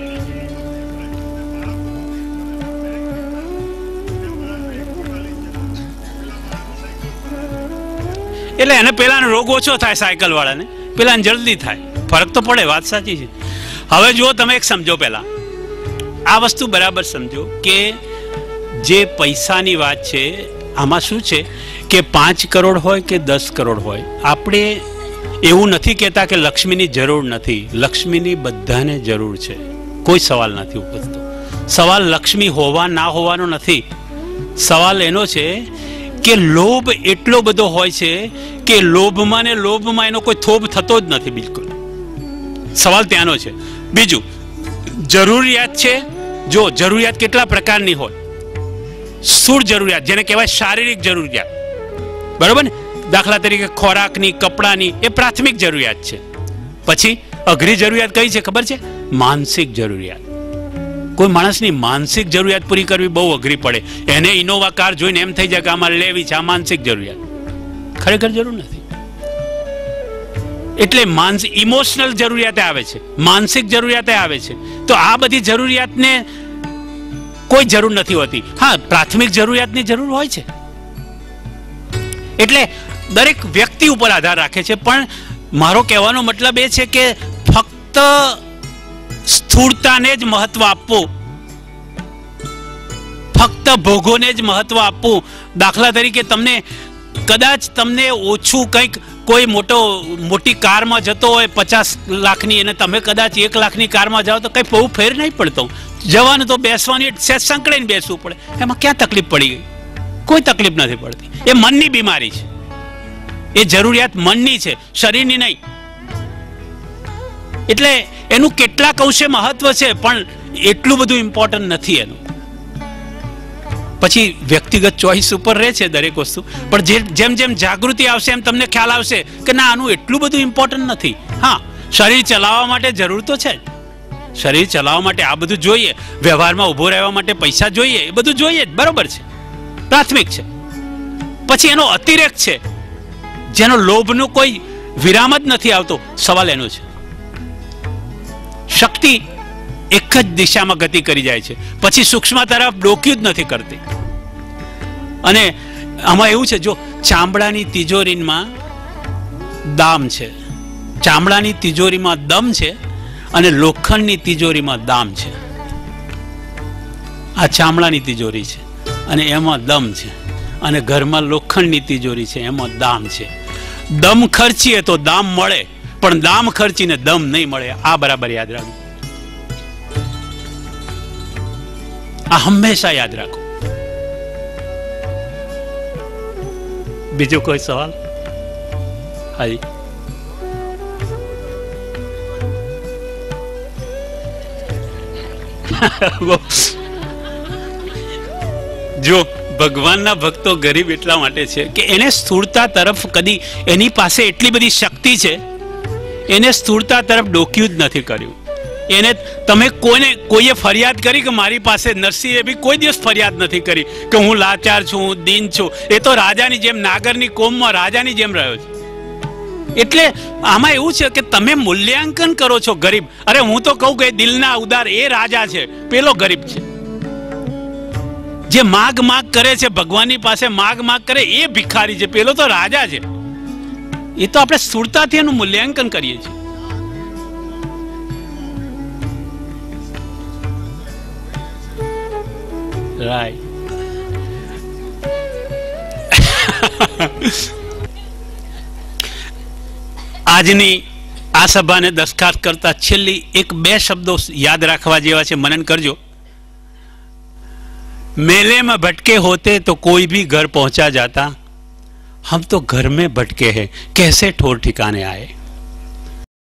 એટલે એને પેલાનો રોગ ઓછો થાય, સાયકલ વાળાને પેલાને જલ્દી થાય. ફરક તો પડે, વાત સાચી છે. હવે જુઓ, તમે એક સમજો, પહેલા આ વસ્તુ બરાબર સમજો કે જે પૈસાની વાત છે આમાં શું છે કે 5 કરોડ હોય કે 10 કરોડ હોય, આપણે એવું નથી કહેતા કે લક્ષ્મીની જરૂર નથી. લક્ષ્મીની બધાને જરૂર છે, કોઈ સવાલ નથી ઉપજતો. સવાલ લક્ષ્મી હોવા ના હોવાનો નથી. સવાલ એનો છે કે લોભ એટલો બધો હોય છે કે લોભમાં ને લોભમાં એનો કોઈ થોભ થતો જ નથી બિલકુલ. સવાલ ત્યાંનો છે. બીજું, જરૂરિયાત છે. જો જરૂરિયાત કેટલા પ્રકારની હોય? સ્થૂળ જરૂરિયાત, જેને કહેવાય શારીરિક જરૂરિયાત, બરાબર ને? દાખલા તરીકે ખોરાકની, કપડાની, એ પ્રાથમિક જરૂરિયાત છે. પછી અઘરી જરૂરિયાત કઈ છે ખબર છે? માનસિક જરૂરિયાત. કોઈ માણસની માનસિક જરૂરિયાત પૂરી કરવી બહુ અઘરી પડે. એને ઇનોવા કાર જોઈને એમ થઈ જાય કે આમાં લેવી છે, આ માનસિક જરૂરિયાત. ખરેખર જરૂર નથી. એટલે ઇમોશનલ જરૂરિયાત આવે છે, માનસિક જરૂરિયાત આવે છે. તો આ બધી જરૂરિયાતને કોઈ જરૂર નથી હોતી. હા, પ્રાથમિક જરૂરિયાતની જરૂર હોય છે. એટલે દરેક વ્યક્તિ ઉપર આધાર રાખે છે. પણ મારો કહેવાનો મતલબ એ છે કે ફક્ત સ્થૂળતાને જ મહત્વ આપવું, ફક્ત ભોગોને જ મહત્વ આપવું. દાખલા તરીકે કદાચ તમને ઓછું કંઈક કોઈ મોટી કારમાં જતો હોય 50 લાખની, અને તમે કદાચ 1 લાખની કારમાં જાઓ તો કંઈ બહુ ફેર નહીં પડતો. જવાનું તો બેસવાની સંકળાઈને બેસવું પડે. એમાં ક્યાં તકલીફ પડી ગઈ? કોઈ તકલીફ નથી પડતી. એ મનની બીમારી છે, એ જરૂરિયાત મનની છે, શરીરની નહીં. એટલે એનું કેટલાક અંશે મહત્વ છે, પણ એટલું બધું ઇમ્પોર્ટન્ટ નથી એનું. પછી વ્યક્તિગત ચોઈસ ઉપર રહે છે દરેક વસ્તુ, પણ જેમ જેમ જાગૃતિ આવશે એમ તમને ખ્યાલ આવશે કે ના, આનું એટલું બધું ઇમ્પોર્ટન્ટ નથી. હા, શરીર ચલાવવા માટે જરૂર તો છે જ. શરીર ચલાવવા માટે આ બધું જોઈએ, વ્યવહારમાં ઊભો રહેવા માટે પૈસા જોઈએ, એ બધું જોઈએ જ, બરોબર છે, પ્રાથમિક છે. પછી એનો અતિરેક છે, જેનો લોભનો કોઈ વિરામ જ નથી આવતો. સવાલ એનો છે, શક્તિ એક જ દિશામાં ગતિ કરી જાય છે, પછી સૂક્ષ્મ તરફ ડોક્યું જ નથી કરતી. અને આમાં એવું છે, જો ચામડાની તિજોરીમાં દામ છે, ચામડાની તિજોરીમાં દમ છે, અને લોખંડની તિજોરીમાં દામ છે. આ ચામડાની તિજોરી છે અને એમાં દમ છે, અને ઘરમાં લોખંડની તિજોરી છે, એમાં દામ છે. દમ ખર્ચીએ તો દામ મળે, પણ દામ ખર્ચીને દમ નહીં મળે. આ બરાબર યાદ રાખો, આ હંમેશા યાદ રાખો. બીજો કોઈ સવાલ? હાજી. જો ભગવાનના ભક્તો ગરીબ એટલા માટે છે કે એને સ્થૂળતા તરફ કદી, એની પાસે એટલી બધી શક્તિ છે, એને સ્થૂળતા તરફ ડોક્યું જ નથી કર્યું. એને તમે કોઈએ ફરિયાદ કરી કે મારી પાસે નરસિંહે બી કોઈ દિવસ ફરિયાદ નથી કરી કે હું લાચાર છું, હું દીન છું. એ તો રાજાની જેમ, નાગરની કોમમાં રાજાની જેમ રહ્યો છે. એટલે આમાં એવું છે કે તમે મૂલ્યાંકન કરો છો ગરીબ. અરે હું તો કહું કે દિલના ઉદાર એ રાજા છે, પેલો ગરીબ છે. જે માગ કરે છે ભગવાનની પાસે, માગ કરે એ ભિખારી છે, પેલો તો રાજા છે. એ તો આપણે સ્થૂળતાથી એનું મૂલ્યાંકન કરીએ છીએ. રાઈટ. આજની આ સભાને દસ્તખાત કરતા છેલ્લી 1-2 શબ્દો યાદ રાખવા જેવા છે, મનન કરજો. मेले में भटके होते तो कोई भी घर पहुंचा जाता, हम तो घर में भटके हैं, कैसे ठौर ठिकाने आए.